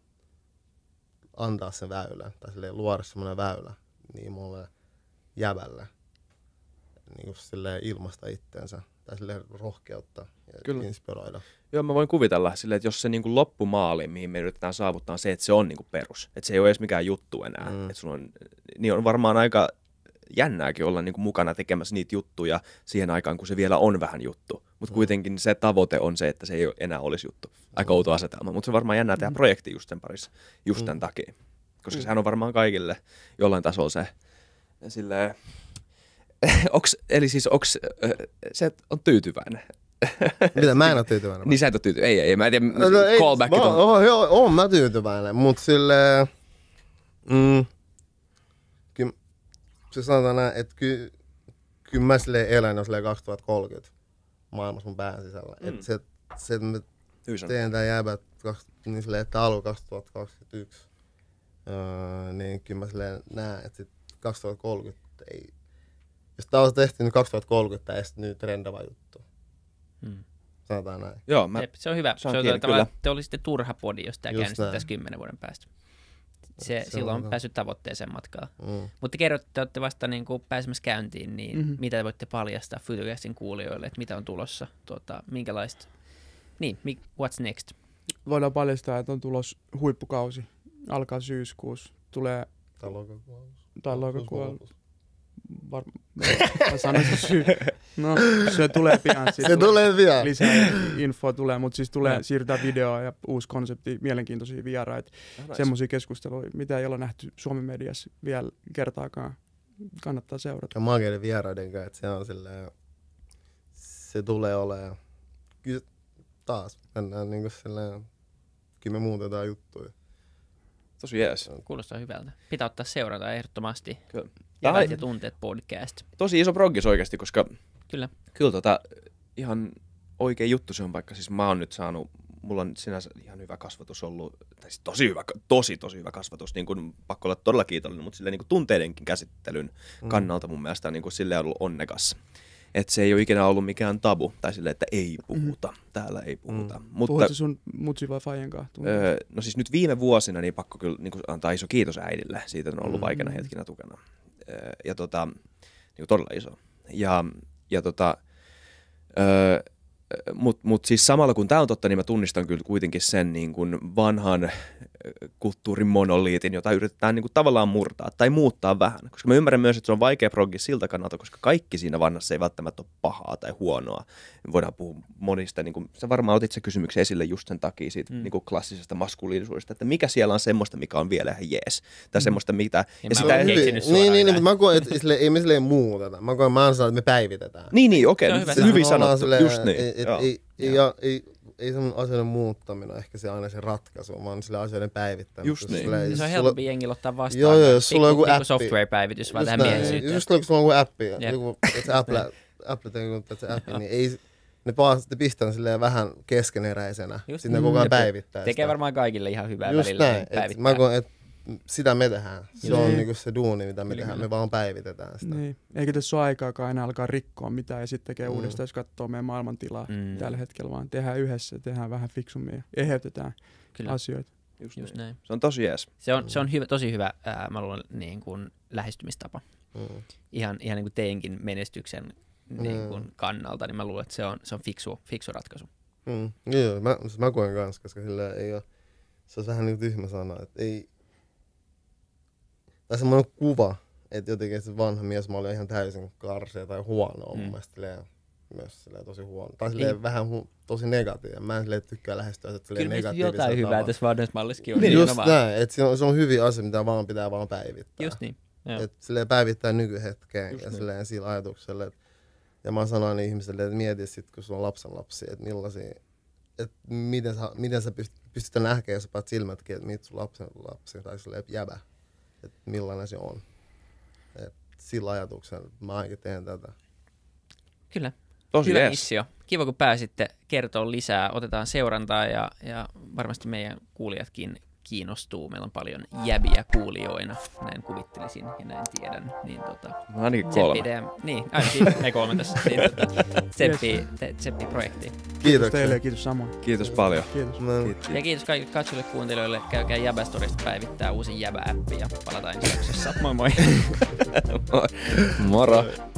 antaa sen väylän, tai luoda semmoinen väylä niin mulle jäbälle. niin silleen ilmaista itteensä tai silleen rohkeutta ja Kyllä. inspiroida. Joo, mä voin kuvitella silleen, että jos se niinku loppumaali, mihin me yritetään saavuttaa, on se, että se on niinku perus. Että se ei ole edes mikään juttu enää. Mm. Että sulla on, niin on varmaan aika jännääkin olla niinku mukana tekemässä niitä juttuja siihen aikaan, kun se vielä on vähän juttu. Mutta mm. kuitenkin se tavoite on se, että se ei enää olisi juttu. Aika outo asetelma, mutta se on varmaan jännää tehdä mm. projekti just sen parissa, just tämän mm. takia. Koska mm. sehän on varmaan kaikille jollain tasolla se silleen, onks, eli siis onks, se on tyytyväinen. Mitä, mä en ole tyytyväinen? Niin sä et ole tyytyväinen, ei, ei, mä en tiedä, no, no, callbackit on. Oh, joo, oon mä tyytyväinen, mutta silleen, mm, kyllä se sanotaan näin, että kyllä ky, mä silleen elän jo silleen kaksituhattakolmekymmentä maailmassa mun pään sisällä. Mm. Että se, se, että mä teen tää jäbät niin silleen, että alun kaksituhattakaksikymmentäyksi, öö, niin kyllä mä silleen näen, että sit kaksituhattakolmekymmentä ei, jos tää olisi tehty nyt kaksituhattakolmekymmentä, ei sitten nyt trendava juttu. Hmm. Sanotaan näin. Joo, mä... Jep, se on hyvä. Se on, se on tavallaan, te olisitte turha podi, jos tämä käynnistettäisiin kymmenen vuoden päästä. Se, se silloin on, on päässyt tavoitteeseen matkaan. Mm. Mutta kerrotte, että olette vasta niin kuin pääsemässä käyntiin, niin mm-hmm. mitä te voitte paljastaa Futurecastin kuulijoille, että mitä on tulossa, tuota, minkälaista, niin, what's next? Voidaan paljastaa, että on tulos huippukausi, alkaa syyskuussa, tulee... Tai lokakuussa. Tai lokakuussa. Var... Mä sanoisin syy. No, se tulee pian. Se tulee pian. Lisää infoa tulee, mutta siis tulee no. siirtää videoa ja uusi konsepti, mielenkiintoisia vieraita. Oh, nice. Semmoisia keskusteluja, mitä ei ole nähty Suomen mediassa vielä kertaakaan. Kannattaa seurata. Ja maakeiden vieraiden kanssa, että se on silleen, se tulee olemaan. Kyllä taas mennään niin kuin silleen, kyllä me muutetaan juttuja. Tosi jees. Kuulostaa hyvältä. Pitää ottaa seurata ehdottomasti. Kyllä. Jäbät ja tunteet podcast. Tosi iso proggis oikeasti, koska kyllä, kyllä tota, ihan oikea juttu se on, vaikka siis mä oon nyt saanut, mulla on sinänsä ihan hyvä kasvatus ollut, tai siis tosi hyvä, tosi tosi hyvä kasvatus, niin kuin pakko olla todella kiitollinen, mutta silleen niin kuin tunteidenkin käsittelyn mm. kannalta mun mielestä niin kuin silleen ollut onnekas. Että se ei ole ikinä ollut mikään tabu, tai silleen, että ei puhuta, mm. täällä ei puhuta. Mm. Mutta, puhutko sun mutsi vai faijan kanssa? Öö, no siis nyt viime vuosina niin pakko kyllä niin kuin antaa iso kiitos äidille siitä, että on ollut mm. vaikeana hetkinä tukena. Öö, ja tota, niin todella iso. Ja, ja tota, öö, Mutta mut siis samalla kun tämä on totta, niin mä tunnistan kyllä kuitenkin sen niin kuin vanhan kulttuurin monoliitin, jota yritetään niin kuin tavallaan murtaa tai muuttaa vähän. Koska mä ymmärrän myös, että se on vaikea proggi siltä kannalta, koska kaikki siinä vanhassa ei välttämättä ole pahaa tai huonoa. Me voidaan puhua monista, niin kuin, sä varmaan otit se kysymyksen esille just sen takia siitä mm. niin kuin klassisesta maskuliinisuudesta, että mikä siellä on semmoista, mikä on vielä ihan jees. Tai mm. semmoista, mitä... Ja sitä ei niin, niin, niin, mutta mä koen, että sille, ei me silleen muuteta. Mä koen, mä oon sanonut, että me päivitetään. Niin, niin, okei. Okay. Se hyvin sanottu, silleen, just niin. Et, et, ei, ei, ja, ei, ei semmoinen asioiden muuttaminen ehkä se aina se ratkaisu, vaan sille asioiden päivittäminen. Just niin. Silleen, se on helpompi jengillä ottaa vastaan. Joo, joo, jos sulla on joku appi. Software-päivitys, vaan tähän miehisyyteen. Just kun sulla on joku appi, joku, että se Apple, Apple tekee se appi, niin ei, ne, ne pistää silleen vähän keskeneräisenä. Sitten ne koko ajan päivittää tekee sitä. varmaan kaikille ihan hyvää just välillä. Just näin, että mä koen, että sitä me tehdään. Se on niinku se duuni, mitä me tehdään. Me vaan päivitetään sitä. Niin. Eikä tässä ole aikaakaan enää alkaa rikkoa mitään ja sitten tekee mm. uudestaan, jos katsoo meidän maailmantilaa mm. tällä hetkellä, vaan tehdään yhdessä, tehdään vähän fiksummin ja eheytetään Kyllä. asioita. Just, Just näin. Se on tosi jees. Se on, se on hyvä, tosi hyvä, ää, mä luulen, niin kuin lähestymistapa. Mm. Ihan, ihan niin kuin teidänkin menestyksen niin kuin mm. kannalta, niin mä luulen, että se on, se on fiksu, fiksu ratkaisu. Mm. Joo, mä, mä koen kanssa, koska sillä ei ole, se on vähän niin kuin tyhmä sana, että ei, tai semmoinen kuva, että jotenkin se vanha mies mä olin ihan täysin karsea tai huono, mm. mun mielestä silleen, myös silleen tosi huono. Tai silleen ei. vähän hu- tosi negatiivinen. Mä en silleen tykkää lähestyä sitä silleen negatiivisella tavalla. Kyllä jotain hyvää tässä vanhassa mallissakin on. Niin, just näin, että se on, se on hyviä asia, mitä vaan pitää vaan päivittää. Just niin. Että silleen päivittää nykyhetkeen just ja niin. silleen sillä ajatuksella. Et, ja mä sanon ihmisille, että mieti sit, kun sulla on lapsenlapsia, että millaisia, että miten sä, miten sä pystyt, pystyt näkemään, jos sä paat silmätkin, että mitä sun lapsenlapsia tai silleen jäbä. Että millainen se on. Et sillä ajatuksella mä ainakin teen tätä. Kyllä. Tosi hyvä jees. missio. Kiva, kun pääsitte kertoa lisää. Otetaan seurantaa ja, ja varmasti meidän kuulijatkin kiinnostuu. Meillä on paljon jäbiä kuulijoina. Näin kuvittelisin ja näin tiedän. Niin, tota, no ainakin kolme. Teidän, niin, ainakin me kolme tässä. Niin, tota, tsempii, te, tsempii projektiin. Kiitos teille ja kiitos samoin. Kiitos paljon. Kiitos. No. Kiitos. Ja kiitos kaikille katsojille kuuntelijoille. Käykää Jäbä-storista päivittää uusi Jäbä-appi ja palataan ensi jaksossa. Moi moi. Moro.